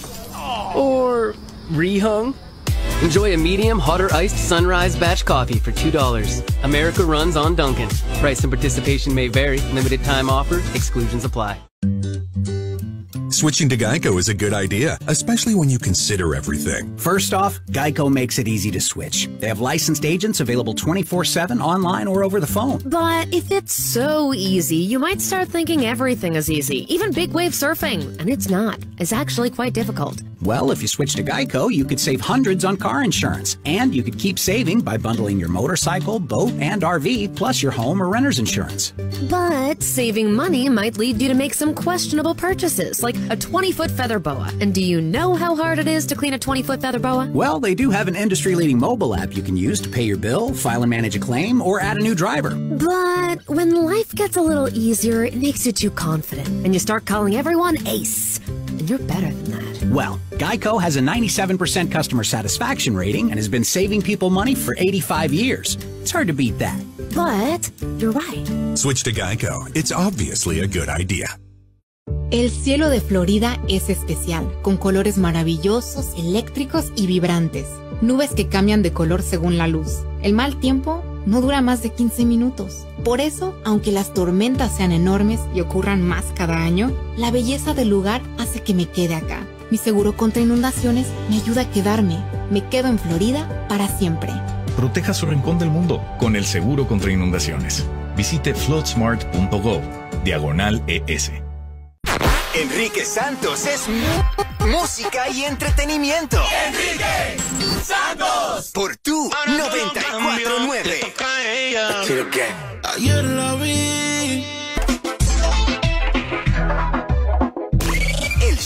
Or rehung. Enjoy a medium, hot or iced Sunrise Batch Coffee for two dollars. America runs on Dunkin'. Price and participation may vary. Limited time offer. Exclusions apply. Switching to Geico is a good idea, especially when you consider everything. First off, Geico makes it easy to switch. They have licensed agents available twenty-four seven online or over the phone. But if it's so easy, you might start thinking everything is easy, even big wave surfing. And it's not. It's actually quite difficult. Well, if you switch to Geico, you could save hundreds on car insurance. And you could keep saving by bundling your motorcycle, boat, and R V, plus your home or renter's insurance. But saving money might lead you to make some questionable purchases, like a twenty-foot feather boa. And do you know how hard it is to clean a twenty-foot feather boa? Well, they do have an industry-leading mobile app you can use to pay your bill, file and manage a claim, or add a new driver. But when life gets a little easier, it makes you too confident, and you start calling everyone Ace. And you're better than that. Well, Geico has a ninety-seven percent customer satisfaction rating and has been saving people money for eighty-five years. It's hard to beat that. But you're right. Switch to Geico. It's obviously a good idea. El cielo de Florida es especial, con colores maravillosos, eléctricos y vibrantes. Nubes que cambian de color según la luz. El mal tiempo no dura más de quince minutos. Por eso, aunque las tormentas sean enormes y ocurran más cada año, la belleza del lugar hace que me quede acá. Mi seguro contra inundaciones me ayuda a quedarme. Me quedo en Florida para siempre. Proteja su rincón del mundo con el seguro contra inundaciones. Visite floodsmart punto gov, diagonal E S. Enrique Santos es mu- música y entretenimiento. Enrique Santos. Por tu noventa y cuatro nueve. Ayer la vi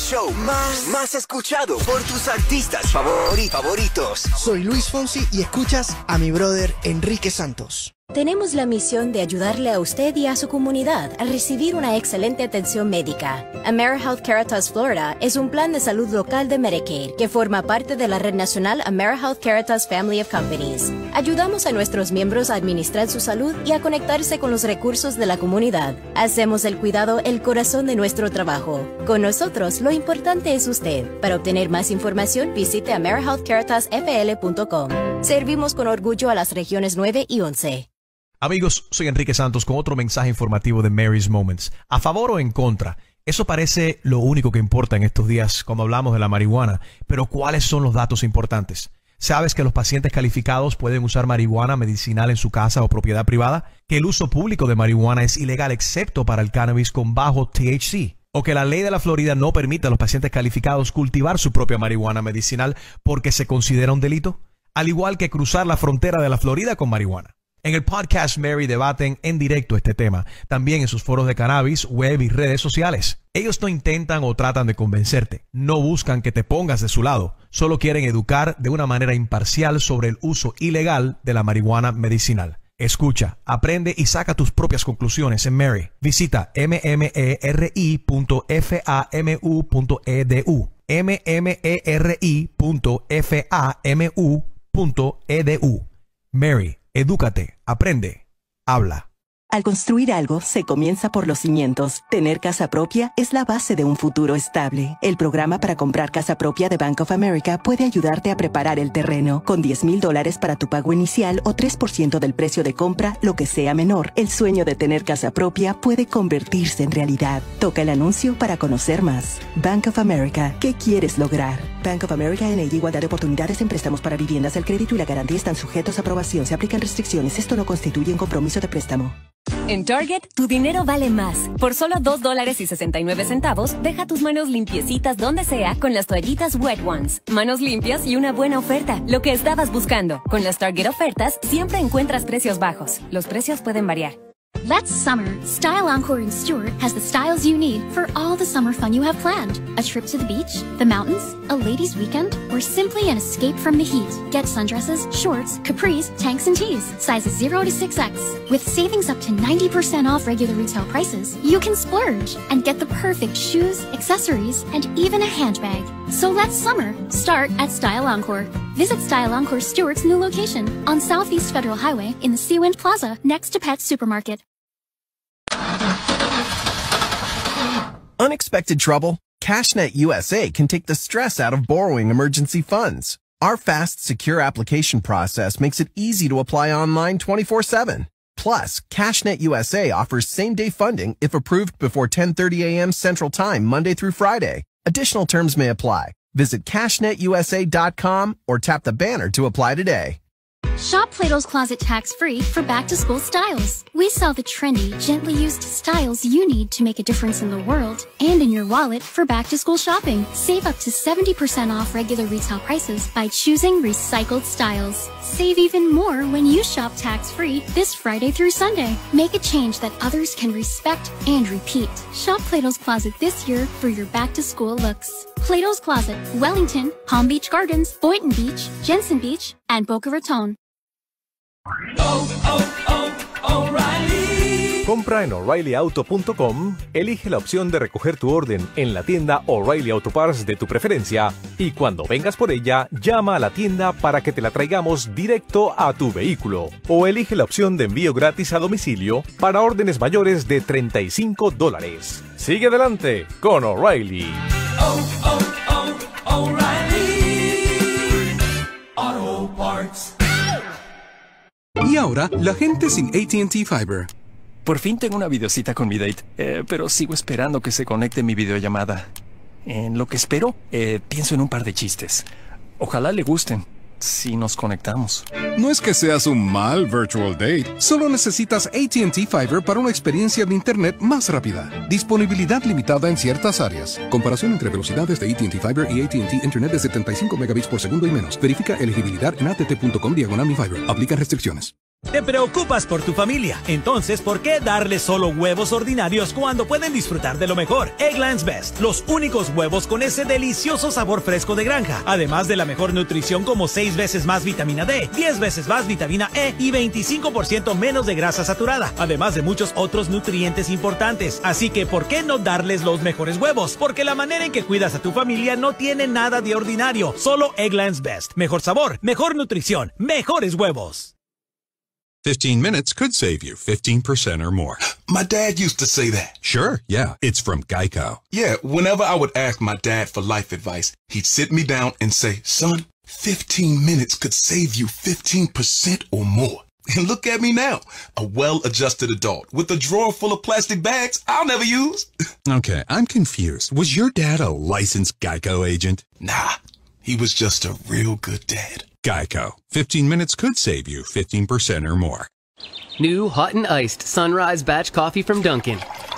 show más, más escuchado por tus artistas favori- favoritos. Soy Luis Fonsi y escuchas a mi brother Enrique Santos. Tenemos la misión de ayudarle a usted y a su comunidad a recibir una excelente atención médica. AmeriHealth Caritas Florida es un plan de salud local de Medicaid que forma parte de la red nacional AmeriHealth Caritas Family of Companies. Ayudamos a nuestros miembros a administrar su salud y a conectarse con los recursos de la comunidad. Hacemos el cuidado el corazón de nuestro trabajo. Con nosotros, lo importante es usted. Para obtener más información, visite amerihealth caritas f l punto com. Servimos con orgullo a las regiones nueve y once. Amigos, soy Enrique Santos con otro mensaje informativo de Mary's Moments. ¿A favor o en contra? Eso parece lo único que importa en estos días cuando hablamos de la marihuana. Pero ¿cuáles son los datos importantes? ¿Sabes que los pacientes calificados pueden usar marihuana medicinal en su casa o propiedad privada? ¿Que el uso público de marihuana es ilegal excepto para el cannabis con bajo T H C? ¿O que la ley de la Florida no permite a los pacientes calificados cultivar su propia marihuana medicinal porque se considera un delito? Al igual que cruzar la frontera de la Florida con marihuana. En el podcast Mary debaten en directo este tema, también en sus foros de cannabis, web y redes sociales. Ellos no intentan o tratan de convencerte, no buscan que te pongas de su lado, solo quieren educar de una manera imparcial sobre el uso ilegal de la marihuana medicinal. Escucha, aprende y saca tus propias conclusiones en Mary. Visita m m e r i punto f a m u punto e d u, m m e r i punto f a m u punto e d u. Mary. Edúcate, aprende, habla. Al construir algo, se comienza por los cimientos. Tener casa propia es la base de un futuro estable. El programa para comprar casa propia de Bank of America puede ayudarte a preparar el terreno. Con diez mil dólares para tu pago inicial o tres por ciento del precio de compra, lo que sea menor, el sueño de tener casa propia puede convertirse en realidad. Toca el anuncio para conocer más. Bank of America, ¿qué quieres lograr? Bank of America N A igualdad de oportunidades en préstamos para viviendas. El crédito y la garantía están sujetos a aprobación. Se aplican restricciones. Esto no constituye un compromiso de préstamo. En Target, tu dinero vale más. Por solo dos dólares y sesenta y nueve centavos, deja tus manos limpiecitas donde sea con las toallitas Wet Ones. Manos limpias y una buena oferta, lo que estabas buscando. Con las Target ofertas, siempre encuentras precios bajos. Los precios pueden variar. Let's summer. Style Encore in Stewart has the styles you need for all the summer fun you have planned. A trip to the beach, the mountains, a ladies' weekend, or simply an escape from the heat. Get sundresses, shorts, capris, tanks, and tees, sizes zero to six X. With savings up to ninety percent off regular retail prices, you can splurge and get the perfect shoes, accessories, and even a handbag. So let's summer. Start at Style Encore. Visit Style Encore Stewart's new location on Southeast Federal Highway in the Seawind Plaza next to Pet Supermarket. Unexpected trouble? CashNet U S A can take the stress out of borrowing emergency funds. Our fast, secure application process makes it easy to apply online twenty-four seven. Plus, CashNet U S A offers same-day funding if approved before ten thirty a m Central Time, Monday through Friday. Additional terms may apply. Visit cash net u s a dot com or tap the banner to apply today. Shop Plato's Closet tax-free for back-to-school styles. We sell the trendy, gently used styles you need to make a difference in the world and in your wallet for back-to-school shopping. Save up to seventy percent off regular retail prices by choosing recycled styles. Save even more when you shop tax-free this Friday through Sunday. Make a change that others can respect and repeat. Shop Plato's Closet this year for your back-to-school looks. Plato's Closet, Wellington, Palm Beach Gardens, Boynton Beach, Jensen Beach, and Boca Raton. Oh, oh, oh, O'Reilly. Compra en O'Reilly Auto punto com, elige la opción de recoger tu orden en la tienda O'Reilly Auto Parts de tu preferencia y cuando vengas por ella, llama a la tienda para que te la traigamos directo a tu vehículo. O elige la opción de envío gratis a domicilio para órdenes mayores de treinta y cinco dólares. Sigue adelante con O'Reilly. Oh, oh, oh, O'Reilly Auto Parts. Y ahora, la gente sin A T and T Fiber. Por fin tengo una videocita con mi date, eh, pero sigo esperando que se conecte mi videollamada. En lo que espero, eh, pienso en un par de chistes. Ojalá le gusten, si nos conectamos. No es que seas un mal virtual date, solo necesitas A T and T Fiber para una experiencia de Internet más rápida. Disponibilidad limitada en ciertas áreas. Comparación entre velocidades de A T and T Fiber y A T and T Internet de setenta y cinco megabits por segundo y menos. Verifica elegibilidad en att punto com diagonal mi fiber. Aplican restricciones. Te preocupas por tu familia, entonces ¿por qué darles solo huevos ordinarios cuando pueden disfrutar de lo mejor? Eggland's Best, los únicos huevos con ese delicioso sabor fresco de granja, además de la mejor nutrición como seis veces más vitamina D, diez veces más vitamina E y veinticinco por ciento menos de grasa saturada, además de muchos otros nutrientes importantes. Así que ¿por qué no darles los mejores huevos? Porque la manera en que cuidas a tu familia no tiene nada de ordinario, solo Eggland's Best. Mejor sabor, mejor nutrición, mejores huevos. fifteen minutes could save you fifteen percent or more. My dad used to say that. Sure, yeah. It's from Geico. Yeah, whenever I would ask my dad for life advice, he'd sit me down and say, son, fifteen minutes could save you fifteen percent or more. And look at me now, a well-adjusted adult with a drawer full of plastic bags I'll never use. Okay, I'm confused. Was your dad a licensed Geico agent? Nah, he was just a real good dad. Geico. fifteen minutes could save you fifteen percent or more. New hot and iced Sunrise Batch Coffee from Dunkin'.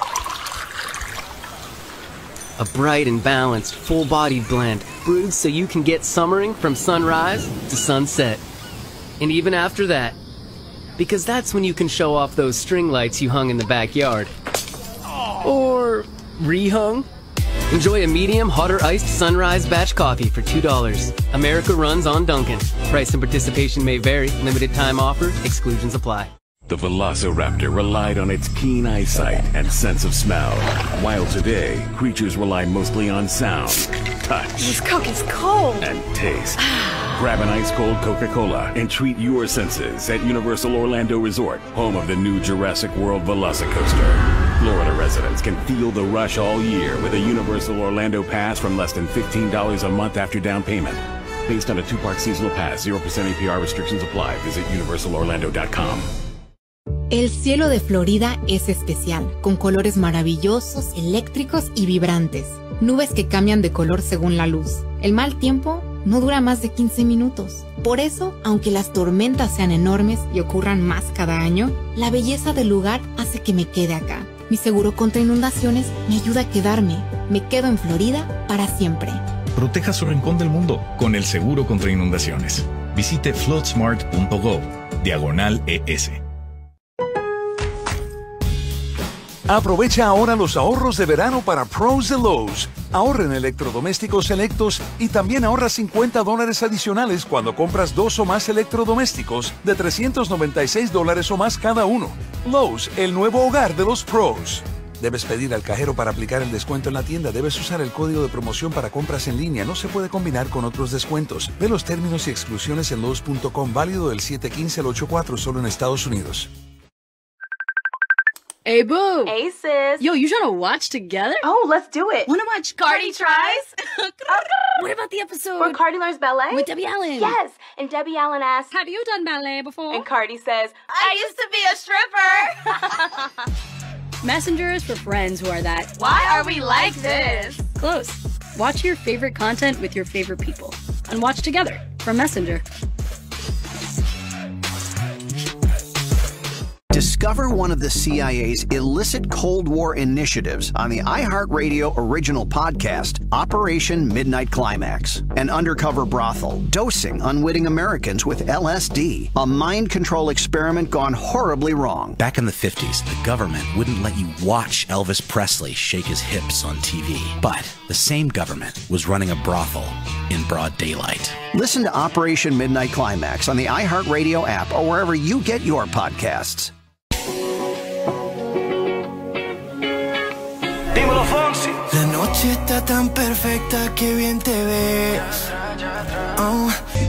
A bright and balanced, full-bodied blend brewed so you can get summering from sunrise to sunset. And even after that, because that's when you can show off those string lights you hung in the backyard. Or rehung. Enjoy a medium, hotter iced Sunrise Batch Coffee for two dollars. America runs on Dunkin'. Price and participation may vary. Limited time offer. Exclusions apply. The Velociraptor relied on its keen eyesight and sense of smell, while today, creatures rely mostly on sound, touch, This Coke is cold. and taste. Grab an ice-cold Coca-Cola and treat your senses at Universal Orlando Resort, home of the new Jurassic World Velocicoaster. Florida residents can feel the rush all year with a Universal Orlando Pass from less than fifteen dollars a month after down payment. Based on a two-park seasonal pass, zero percent A P R restrictions apply. Visit universal orlando dot com. El cielo de Florida es especial, con colores maravillosos, eléctricos y vibrantes. Nubes que cambian de color según la luz. El mal tiempo no dura más de quince minutos. Por eso, aunque las tormentas sean enormes y ocurran más cada año, la belleza del lugar hace que me quede acá. Mi seguro contra inundaciones me ayuda a quedarme. Me quedo en Florida para siempre. Proteja su rincón del mundo con el seguro contra inundaciones. Visite floodsmart punto gov, diagonal E S. Aprovecha ahora los ahorros de verano para Pros de Lowe's. Ahorra en electrodomésticos selectos y también ahorra cincuenta dólares adicionales cuando compras dos o más electrodomésticos de trescientos noventa y seis dólares o más cada uno. Lowe's, el nuevo hogar de los pros. Debes pedir al cajero para aplicar el descuento en la tienda. Debes usar el código de promoción para compras en línea. No se puede combinar con otros descuentos. Ve los términos y exclusiones en Lowe's punto com. Válido del siete quince al ocho cuatro solo en Estados Unidos. Hey, boo. Hey, sis. Yo, you trying to watch together? Oh, let's do it. Wanna watch Cardi Tries? What about the episode Where Cardi learns ballet? with Debbie Allen? Yes. And Debbie Allen asks, Have you done ballet before? and Cardi says, I used to be a stripper. Messenger is for friends who are that. Why are we like this? Close. Watch your favorite content with your favorite people. And watch together from Messenger. Discover one of the C I A's illicit Cold War initiatives on the iHeartRadio original podcast, Operation Midnight Climax. An undercover brothel dosing unwitting Americans with L S D, a mind control experiment gone horribly wrong. Back in the fifties, the government wouldn't let you watch Elvis Presley shake his hips on T V. But the same government was running a brothel in broad daylight. Listen to Operation Midnight Climax on the iHeartRadio app or wherever you get your podcasts. Dímelo, Fonsi. La noche está tan perfecta que bien te ves. Oh.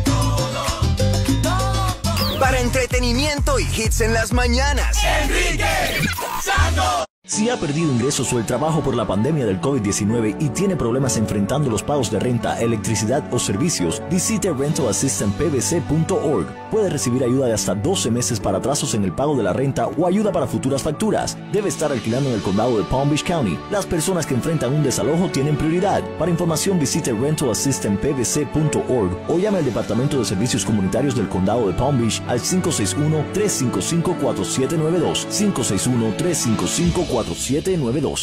Para entretenimiento y hits en las mañanas. Enrique Santos. Si ha perdido ingresos o el trabajo por la pandemia del COVID diecinueve y tiene problemas enfrentando los pagos de renta, electricidad o servicios, visite rental assistance p b c punto org. Puede recibir ayuda de hasta doce meses para atrasos en el pago de la renta o ayuda para futuras facturas. Debe estar alquilando en el condado de Palm Beach County. Las personas que enfrentan un desalojo tienen prioridad. Para información visite rental assistance p b c punto org o llame al Departamento de Servicios Comunitarios del Condado de Palm Beach al cinco seis uno, tres cinco cinco, cuatro siete nueve dos, cinco seis uno, tres cinco cinco, cuatro siete nueve dos.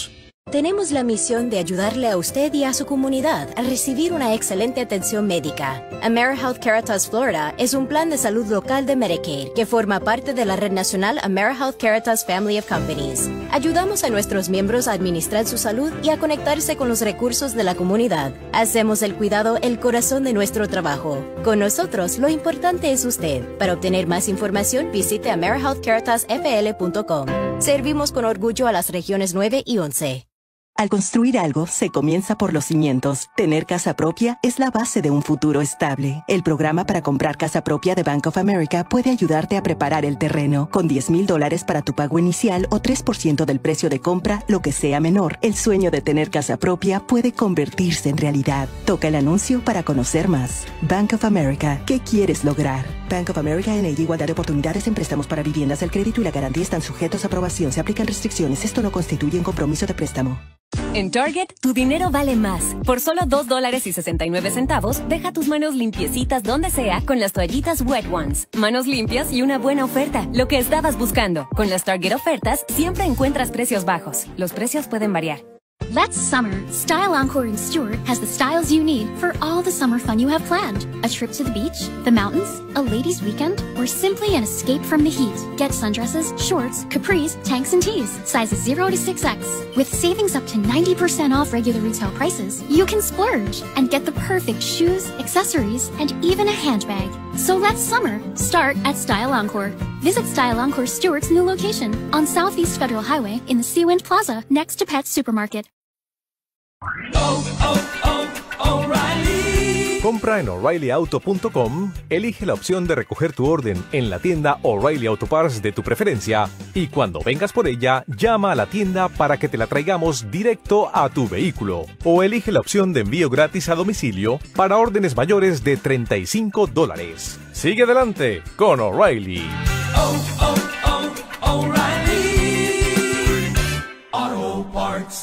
Tenemos la misión de ayudarle a usted y a su comunidad a recibir una excelente atención médica. AmeriHealth Caritas Florida es un plan de salud local de Medicaid que forma parte de la red nacional AmeriHealth Caritas Family of Companies. Ayudamos a nuestros miembros a administrar su salud y a conectarse con los recursos de la comunidad. Hacemos el cuidado el corazón de nuestro trabajo. Con nosotros, lo importante es usted. Para obtener más información, visite Ameri Health Caritas F L punto com. Servimos con orgullo a las regiones nueve y once. Al construir algo, se comienza por los cimientos. Tener casa propia es la base de un futuro estable. El programa para comprar casa propia de Bank of America puede ayudarte a preparar el terreno. Con diez mil dólares para tu pago inicial o tres por ciento del precio de compra, lo que sea menor, el sueño de tener casa propia puede convertirse en realidad. Toca el anuncio para conocer más. Bank of America, ¿qué quieres lograr? Bank of America N A igualdad de oportunidades en préstamos para viviendas. El crédito y la garantía están sujetos a aprobación. Se aplican restricciones. Esto no constituye un compromiso de préstamo. En Target, tu dinero vale más. Por solo dos dólares y sesenta y nueve centavos, deja tus manos limpiecitas donde sea con las toallitas Wet Ones. Manos limpias y una buena oferta. Lo que estabas buscando. Con las Target ofertas, siempre encuentras precios bajos. Los precios pueden variar. That's summer. Style Encore in Stuart has the styles you need for all the summer fun you have planned. A trip to the beach, the mountains, a ladies' weekend, or simply an escape from the heat. Get sundresses, shorts, capris, tanks, and tees, sizes zero to six X. With savings up to ninety percent off regular retail prices, you can splurge and get the perfect shoes, accessories, and even a handbag. So let's summer start at Style Encore. Visit Style Encore Stewart's new location on Southeast Federal Highway in the Seawind Plaza next to Pet Supermarket. Oh, oh, oh, O'Reilly. Compra en O'Reilly Auto punto com, elige la opción de recoger tu orden en la tienda O'Reilly Auto Parts de tu preferencia y cuando vengas por ella, llama a la tienda para que te la traigamos directo a tu vehículo. O elige la opción de envío gratis a domicilio para órdenes mayores de treinta y cinco dólares. Sigue adelante con O'Reilly. Oh, oh, oh, O'Reilly Auto Parts.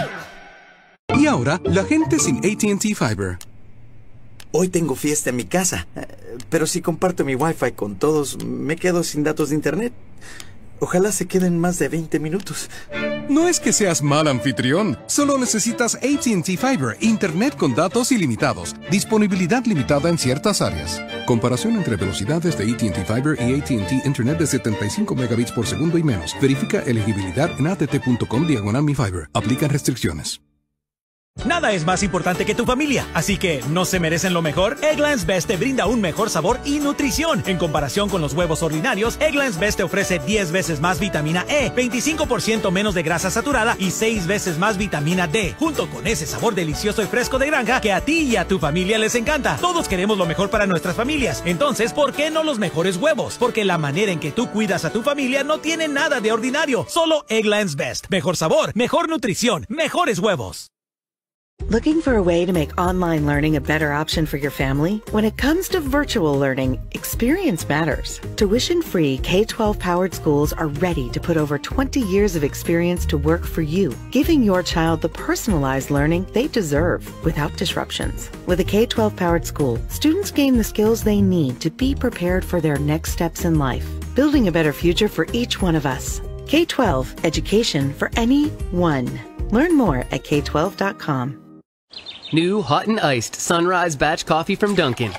Y ahora, la gente sin A T and T Fiber. Hoy tengo fiesta en mi casa, pero si comparto mi Wi-Fi con todos, me quedo sin datos de internet. Ojalá se queden más de veinte minutos. No es que seas mal anfitrión, solo necesitas A T and T Fiber, internet con datos ilimitados, disponibilidad limitada en ciertas áreas. Comparación entre velocidades de A T and T Fiber y A T and T Internet de setenta y cinco megabits por segundo y menos. Verifica elegibilidad en att punto com diagonal mi fiber. Aplican restricciones. Nada es más importante que tu familia, así que ¿no se merecen lo mejor? Eggland's Best te brinda un mejor sabor y nutrición. En comparación con los huevos ordinarios, Eggland's Best te ofrece diez veces más vitamina E, veinticinco por ciento menos de grasa saturada y seis veces más vitamina D, junto con ese sabor delicioso y fresco de granja que a ti y a tu familia les encanta. Todos queremos lo mejor para nuestras familias, entonces ¿por qué no los mejores huevos? Porque la manera en que tú cuidas a tu familia no tiene nada de ordinario, solo Eggland's Best. Mejor sabor, mejor nutrición, mejores huevos. Looking for a way to make online learning a better option for your family? When it comes to virtual learning, experience matters. Tuition-free K twelve powered schools are ready to put over twenty years of experience to work for you, giving your child the personalized learning they deserve without disruptions. With a K twelve powered school, students gain the skills they need to be prepared for their next steps in life, building a better future for each one of us. K twelve, education for anyone. Learn more at K twelve dot com. New hot and iced Sunrise Batch Coffee from Dunkin'.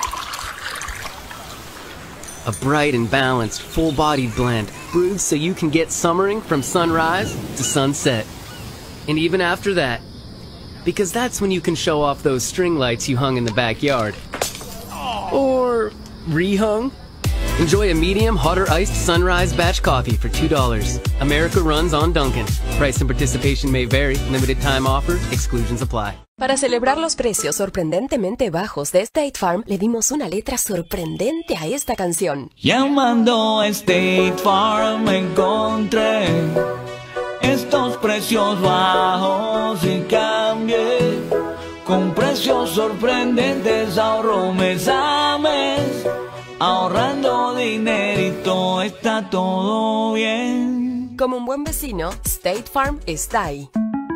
A bright and balanced, full-bodied blend brewed so you can get summering from sunrise to sunset. And even after that, because that's when you can show off those string lights you hung in the backyard. Or rehung. Enjoy a medium, hotter iced Sunrise Batch Coffee for two dollars. America runs on Dunkin'. Price and participation may vary. Limited time offer. Exclusions apply. Para celebrar los precios sorprendentemente bajos de State Farm, le dimos una letra sorprendente a esta canción. Llamando a State Farm encontré estos precios bajos y cambié. Con precios sorprendentes ahorro mes a mes. Ahorrando dinerito está todo bien. Como un buen vecino, State Farm está ahí.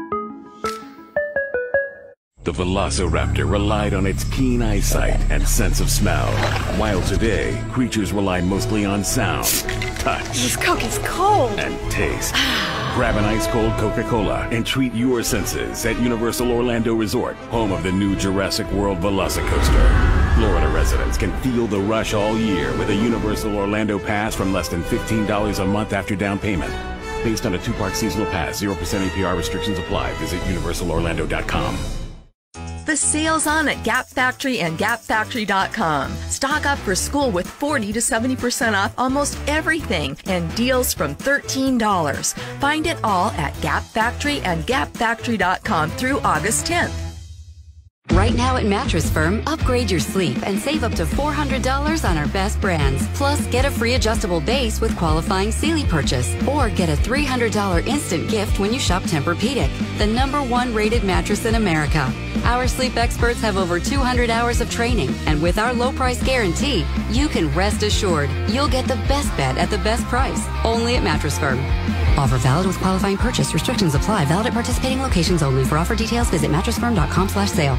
The Velociraptor relied on its keen eyesight and sense of smell, while today, creatures rely mostly on sound, touch, This Coke is cold. and taste. Grab an ice-cold Coca-Cola and treat your senses at Universal Orlando Resort, home of the new Jurassic World Velocicoaster. Florida residents can feel the rush all year with a Universal Orlando pass from less than fifteen dollars a month after down payment. Based on a two-park seasonal pass, zero percent A P R restrictions apply. Visit universal orlando dot com. The sale's on at Gap Factory and gap factory dot com. Stock up for school with forty to seventy percent off almost everything and deals from thirteen dollars. Find it all at Gap Factory and gap factory dot com through August tenth. Right now at Mattress Firm, upgrade your sleep and save up to four hundred dollars on our best brands. Plus, get a free adjustable base with qualifying Sealy purchase. Or get a three hundred dollars instant gift when you shop Tempur-Pedic, the number one rated mattress in America. Our sleep experts have over two hundred hours of training, and with our low price guarantee, you can rest assured you'll get the best bed at the best price. Only at Mattress Firm. Offer valid with qualifying purchase. Restrictions apply. Valid at participating locations only. For offer details, visit mattress firm dot com slash sale.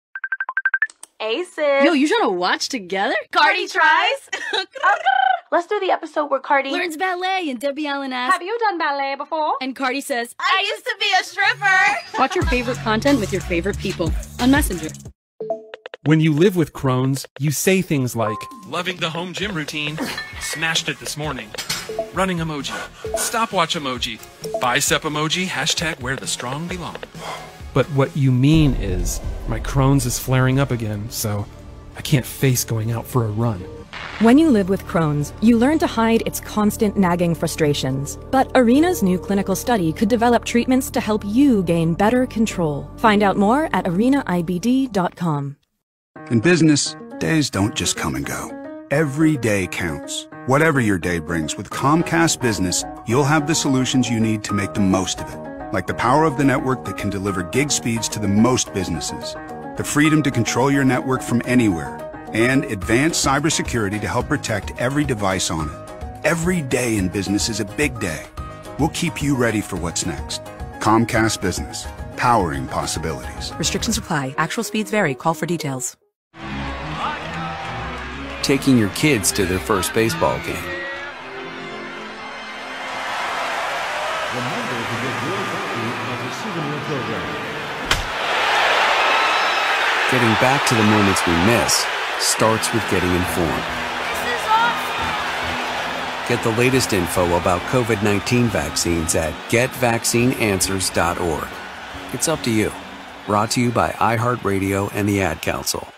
Hey, sis. Yo, you trying to watch together? Cardi tries. Let's do the episode where Cardi learns ballet and Debbie Allen asks, have you done ballet before? And Cardi says, I used to be a stripper. Watch your favorite content with your favorite people on Messenger. When you live with Crohn's, you say things like, loving the home gym routine, smashed it this morning, running emoji, stopwatch emoji, bicep emoji, hashtag where the strong belong. But what you mean is, my Crohn's is flaring up again, so I can't face going out for a run. When you live with Crohn's, you learn to hide its constant nagging frustrations. But Arena's new clinical study could develop treatments to help you gain better control. Find out more at arena I B D dot com. In business, days don't just come and go. Every day counts. Whatever your day brings, with Comcast Business, you'll have the solutions you need to make the most of it. Like the power of the network that can deliver gig speeds to the most businesses, the freedom to control your network from anywhere, and advanced cybersecurity to help protect every device on it. Every day in business is a big day. We'll keep you ready for what's next. Comcast Business, powering possibilities. Restrictions apply. Actual speeds vary. Call for details. Taking your kids to their first baseball game. Remember to get your copy of the souvenir program. Getting back to the moments we miss starts with getting informed. This is awesome. Get the latest info about COVID nineteen vaccines at get vaccine answers dot org. It's up to you. Brought to you by iHeartRadio and the Ad Council.